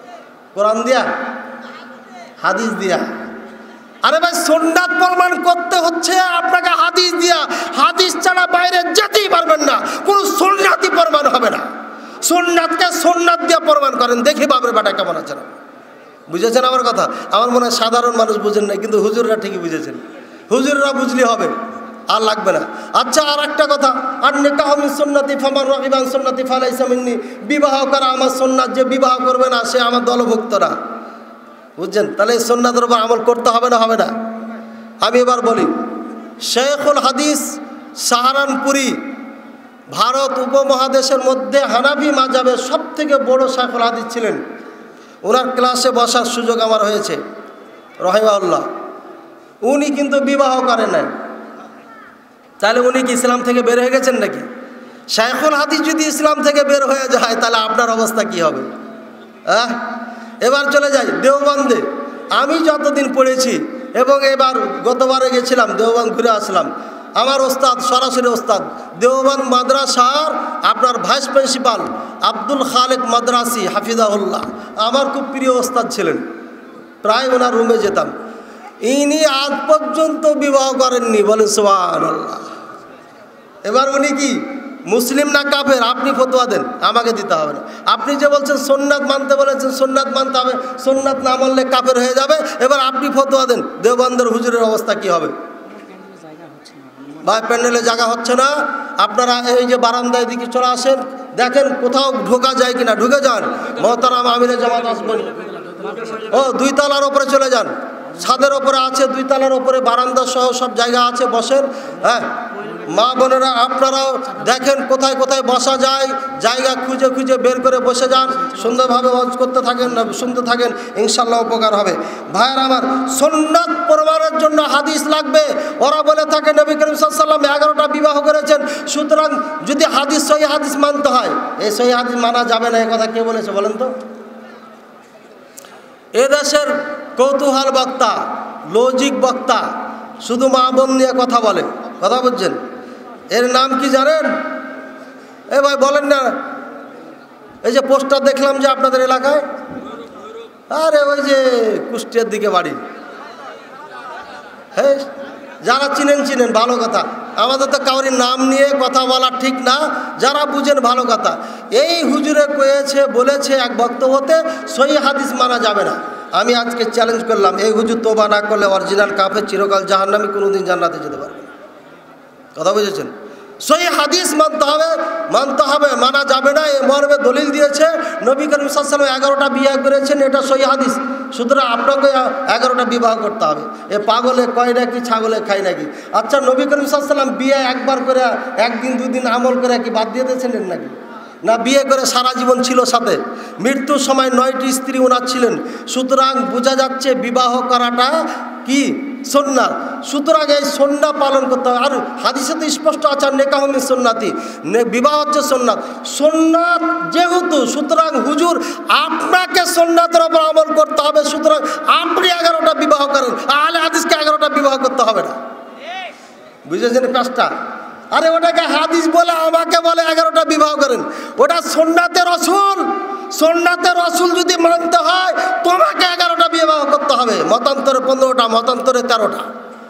কোরআন দিয়া, হাদিস দিয়া। আরে ভাই সুন্নাত প্রমাণ করতে হচ্ছে আপনাকে হাদিস দিয়া। হাদিস ছাড়া বাইরে যেতেই পারবেন না, কোনো সুন্নাতই প্রমাণ হবে না। সুন্নাতকে সুন্নাত দিয়ে প্রমাণ করেন, দেখি বাপরে বেটা কেমন আছে না। বুঝেছেন আমার কথা? আমার মনে হয় সাধারণ মানুষ বুঝেন না, কিন্তু হুজুররা ঠিকই বুঝেছেন। হুজুররা বুঝলি হবে, আর লাগবে না। আচ্ছা, আর একটা কথা, আর নিকাহু মিন সুন্নতি ফামান রাগিবা আন সুন্নতি ফালাইসা মিন্নি। বিবাহ করা আমার সুন্নাত, যে বিবাহ করবে না সে আমার দলভুক্ত না। বুঝছেন? তাহলে এই সুন্নাতের উপর আমল করতে হবে না, হবে না? আমি এবার বলি, শেখুল হাদিস সাহারানপুরি ভারত উপমহাদেশের মধ্যে হানাফি মাযহাবের সব থেকে বড় শেখুল হাদিস ছিলেন। ওনার ক্লাসে বসার সুযোগ আমার হয়েছে রহিমাহুল্লাহ। উনি কিন্তু বিবাহ করেন নাই। তাহলে উনি কি ইসলাম থেকে বের হয়ে গেছেন নাকি? শেখুল হাদিস যদি ইসলাম থেকে বের হয়ে যায় তাহলে আপনার অবস্থা কি হবে? এবার চলে যাই দেওবন্দে। আমি যতদিন পড়েছি এবং এবার গতবারে গেছিলাম দেওবন্দ, ঘুরে আসলাম। আমার ওস্তাদ, সরাসরি ওস্তাদ, দেওবন্দ মাদ্রাসার আপনার ভাইস প্রিন্সিপাল আব্দুল খালেক মাদ্রাসি হাফিজাহুল্লাহ, আমার খুব প্রিয় ওস্তাদ ছিলেন। প্রায় ওনার রুমে যেতাম। ইনি আজ পর্যন্ত বিবাহ করেননি, বলেন সুবহানাল্লাহ। এবার উনি কি মুসলিম না কাফের? আপনি ফতোয়া দেন, আমাকে দিতে হবে না। আপনি যে বলছেন সুন্নাত মানতে বলেছেন, সুন্নাত মানতে হবে, সুন্নাত না মানলে কাফের হয়ে যাবে। এবার আপনি ফতোয়া দেন, দেওবন্দের হুজুরের অবস্থা কি হবে? ভাই প্যান্ডেলে জায়গা হচ্ছে না, আপনারা এই যে বারান্দায় দিকে চলে আসেন, দেখেন কোথাও ঢোকা যায় কিনা, ঢুকে যান। মহতারাম আমিরে জামাত আসবেন, ও 2 তলার ওপরে চলে যান, ছাদের ওপরে আছে, 2 তলার ওপরে বারান্দা সহ সব জায়গা আছে, বসেন। হ্যাঁ মা বোনেরা আপনারাও দেখেন কোথায় কোথায় বসা যায়, জায়গা খুঁজে খুঁজে বের করে বসে যান, সুন্দরভাবে ওয়াজ করতে থাকেন, শুনতে থাকেন, ইনশাল্লাহ উপকার হবে। ভাইয়ের আমার, সুন্নাত প্রমাণের জন্য হাদিস লাগবে। ওরা বলে থাকে নবী করিম সাল্লাল্লাহু আলাইহি ওয়াসাল্লাম 11টা বিবাহ করেছেন, সুতরাং যদি হাদিস সহিহ হাদিস মানতে হয়। এই সহিহ হাদিস মানা যাবে না, এই কথা কে বলেছে বলেন তো? এদেশের কৌতূহল বক্তা, লজিক বক্তা, শুধু মা বোন নিয়ে কথা বলে, কথা বুঝছেন? এর নাম কি জানেন? এ ভাই বলেন না। এই যে পোস্টার দেখলাম যে আপনাদের এলাকায়, আরে ওই যে কুষ্টিয়ার দিকে বাড়ি। হ্যাঁ, যারা চিনেন চিনেন, ভালো কথা। আমাদের তো কাউরির নাম নিয়ে কথা বলা ঠিক না, যারা বুঝেন ভালো কথা। এই হুজুরে কয়েছে, বলেছে এক বক্তব্যতে সহিহ হাদিস মানা যাবে না। আমি আজকে চ্যালেঞ্জ করলাম, এই হুজুর তোবা না করলে অরিজিনাল কাফের, চিরকাল জাহান্নামী, কোনোদিন জান্নাতে যেতে পারবে না। কথা বুঝেছেন? সহিহ হাদিস মানতে হবে, মানতে হবে, মানা যাবে না। এই মর্মে দলিল দিয়েছে নবী করিম সাল্লাল্লাহু আলাইহি ওয়াসাল্লাম 11টা বিয়ে করেছেন, এটা সহিহ হাদিস। সুতরাং আপনাকে 11টা বিবাহ করতে হবে। এ পাগলে কয় নাকি, ছাগলে খায় নাকি? আচ্ছা, নবী করিম সাল্লাল্লাহু আলাইহি ওয়াসাল্লাম বিয়ে একবার করে 1 দিন 2 দিন আমল করে কি বাদ দিয়ে দিয়েছিলেন নাকি? না, বিয়ে করে সারা জীবন ছিল সাথে। মৃত্যুর সময় 9টি স্ত্রী ওনার ছিলেন। সুতরাং বোঝা যাচ্ছে বিবাহ করাটা কি সুন্নাত। সুতরাং এই সুন্নাত পালন করতে হবে। আর হাদিসে তো স্পষ্ট আছে নিকাহু মিন সুন্নতি, বিবাহ হচ্ছে সুন্নাত। সুন্নাত যেহেতু, সুতরাং হুজুর আপনাকে সুন্নাতের উপর আমল করতে হবে। সুতরাং আপনি 11টা বিবাহ করেন, আহলে হাদিসকে 11টা বিবাহ করতে হবে না। বুঝেছেন কাজটা? আরে ওটাকে হাদিস বলে আমাকে বলে 11টা বিবাহ করেন, ওটা সুন্নাতে রাসূল। সুন্নাতে রাসূল যদি মানতে হয় তোমাকে 11টা বিবাহ করতে হবে, মতান্তরে 15টা, মতান্তরে 13টা।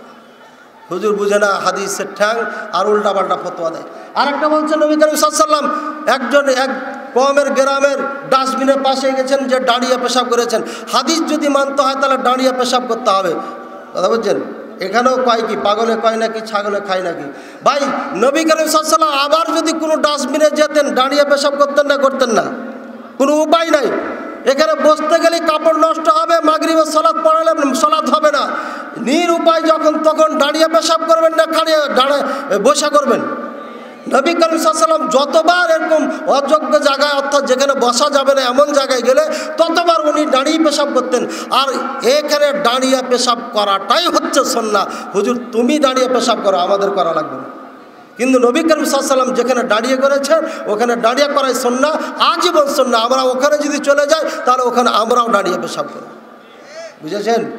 হুজুর বুঝে না হাদিসের ঠ্যাং, আর উল্টাপাল্টা ফতোয়া দেয়। আরেকটা বলছেন নবী করিম সাল্লাল্লাহু আলাইহি ওয়াসাল্লাম একজন এক কওমের গ্রামের ডাস্টবিনের পাশে গেছেন, যে দাঁড়িয়ে পেশাব করেছেন। হাদিস যদি মানতে হয় তাহলে দাঁড়িয়ে পেশাব করতে হবে। কথা বুঝছেন? এখানেও কয় কি, পাগলে কয় নাকি, ছাগলে খায় নাকি? ভাই নবী করিম সাল্লাল্লাহু আলাইহি ওয়াসাল্লাম আবার যদি কোনো ডাস্টবিনে যেতেন, দাঁড়িয়ে পেশাব করতেন না, করতেন না? কোনো উপায় নাই। এখানে বসতে গেলে কাপড় নষ্ট হবে, মাগরিবের সালাত পড়ালে সালাত হবে না। নিরুপায় যখন তখন দাঁড়িয়ে পেশাব করবেন না, দাঁড়িয়ে বসা করবেন? নবী করিম সাল্লাল্লাহু আলাইহি ওয়াসাল্লাম যতবার এরকম অযোগ্য জায়গায়, অর্থাৎ যেখানে বসা যাবে না এমন জায়গায় গেলে ততবার উনি দাঁড়িয়ে পেশাব করতেন। আর এখানে দাঁড়িয়ে পেশাব করাটাই হচ্ছে সুন্নাহ। হুজুর তুমি দাঁড়িয়ে পেশাব করো, আমাদের করা লাগবে না। কিন্তু নবী করিম সাল্লাল্লাহু আলাইহি ওয়াসাল্লাম যেখানে দাঁড়িয়ে করেছেন ওখানে দাঁড়িয়ে করাই সুন্নাহ, আজীবন সুন্নাহ। আমরা ওখানে যদি চলে যাই তাহলে ওখানে আমরাও দাঁড়িয়ে পেশাব করব। বুঝেছেন?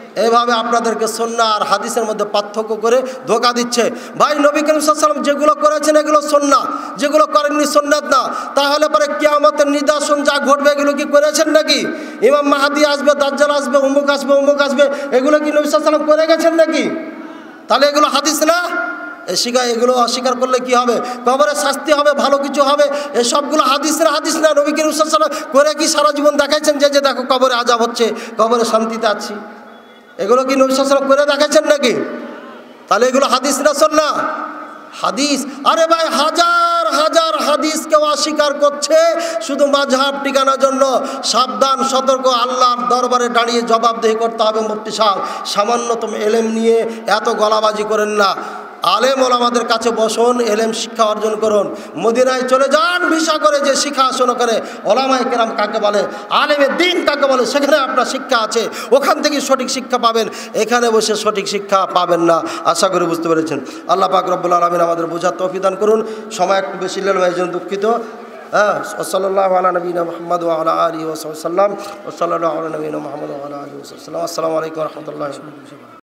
এইভাবে আপনাদেরকে সুন্নাহ আর হাদিসের মধ্যে পার্থক্য করে ধোঁকা দিচ্ছে। ভাই নবী করিম সাল্লাল্লাহু আলাইহি ওয়াসাল্লাম যেগুলো করেছেন এগুলো সুন্নাহ, যেগুলো করেননি সুন্নাত না। তাহলে পরে কিয়ামতের নিদর্শন যা ঘটবে এগুলো কি করেছেন নাকি? ইমাম মাহদি আসবে, দাজ্জাল আসবে, অমুক আসবে, অমুক আসবে, এগুলো কি নবী সাল্লাল্লাহু আলাইহি ওয়াসাল্লাম করে গেছেন নাকি? তাহলে এগুলো হাদিস না? এগুলো অস্বীকার করলে কি হবে? কবরে শাস্তি হবে, ভালো কিছু হবে। এসবগুলো হাদিস না। নবী করিম সাল্লাল্লাহু আলাইহি ওয়াসাল্লাম করে কি সারা জীবন দেখাইছেন যে দেখো কবরে আযাব হচ্ছে, কবরে শান্তিতে আছি? এগুলো কি নবী সাল্লাল্লাহু আলাইহি ওয়াসাল্লাম করে দেখাচ্ছেন নাকি? তাহলে এগুলো হাদিস না সুন্নাহ? হাদিস। আরে ভাই হাজার হাজার হাদিস কেউ অস্বীকার করছে শুধু মাযহাব টিকানোর জন্য। সাবধান, সতর্ক, আল্লাহর দরবারে দাঁড়িয়ে জবাবদিহি করতে হবে। মুফতি সাহেব, সামান্যতম এলেম নিয়ে এত গলাবাজি করেন না। আলেম ওলামাদের কাছে বসুন, এলেম শিক্ষা অর্জন করুন। মদিনায় চলে যান ভিসা করে, যে শিক্ষা আসন করে। ওলামায়ে কেরাম কাকে বলে, আলেমের দিন কাকে বলে, সেখানে আপনার শিক্ষা আছে, ওখান থেকে সঠিক শিক্ষা পাবেন। এখানে বসে সঠিক শিক্ষা পাবেন না। আশা করি বুঝতে পেরেছেন। আল্লাহ পাক রব্বুল আলামিন আমাদের বোঝার তৌফিক দান করুন। সময় একটু বেশি নিলাম, এই জন্য দুঃখিত। সাল্লাল্লাহু আলা নবিয়িনা মুহাম্মদ ওয়া আলা আলিহি ওয়া সাল্লাম। সাল্লাল্লাহু আলা নবিয়িনা মুহাম্মদ ওয়া আলা আলিহি ওয়া সাল্লাম। আসসালামু আলাইকুম ওয়া রাহমাতুল্লাহি।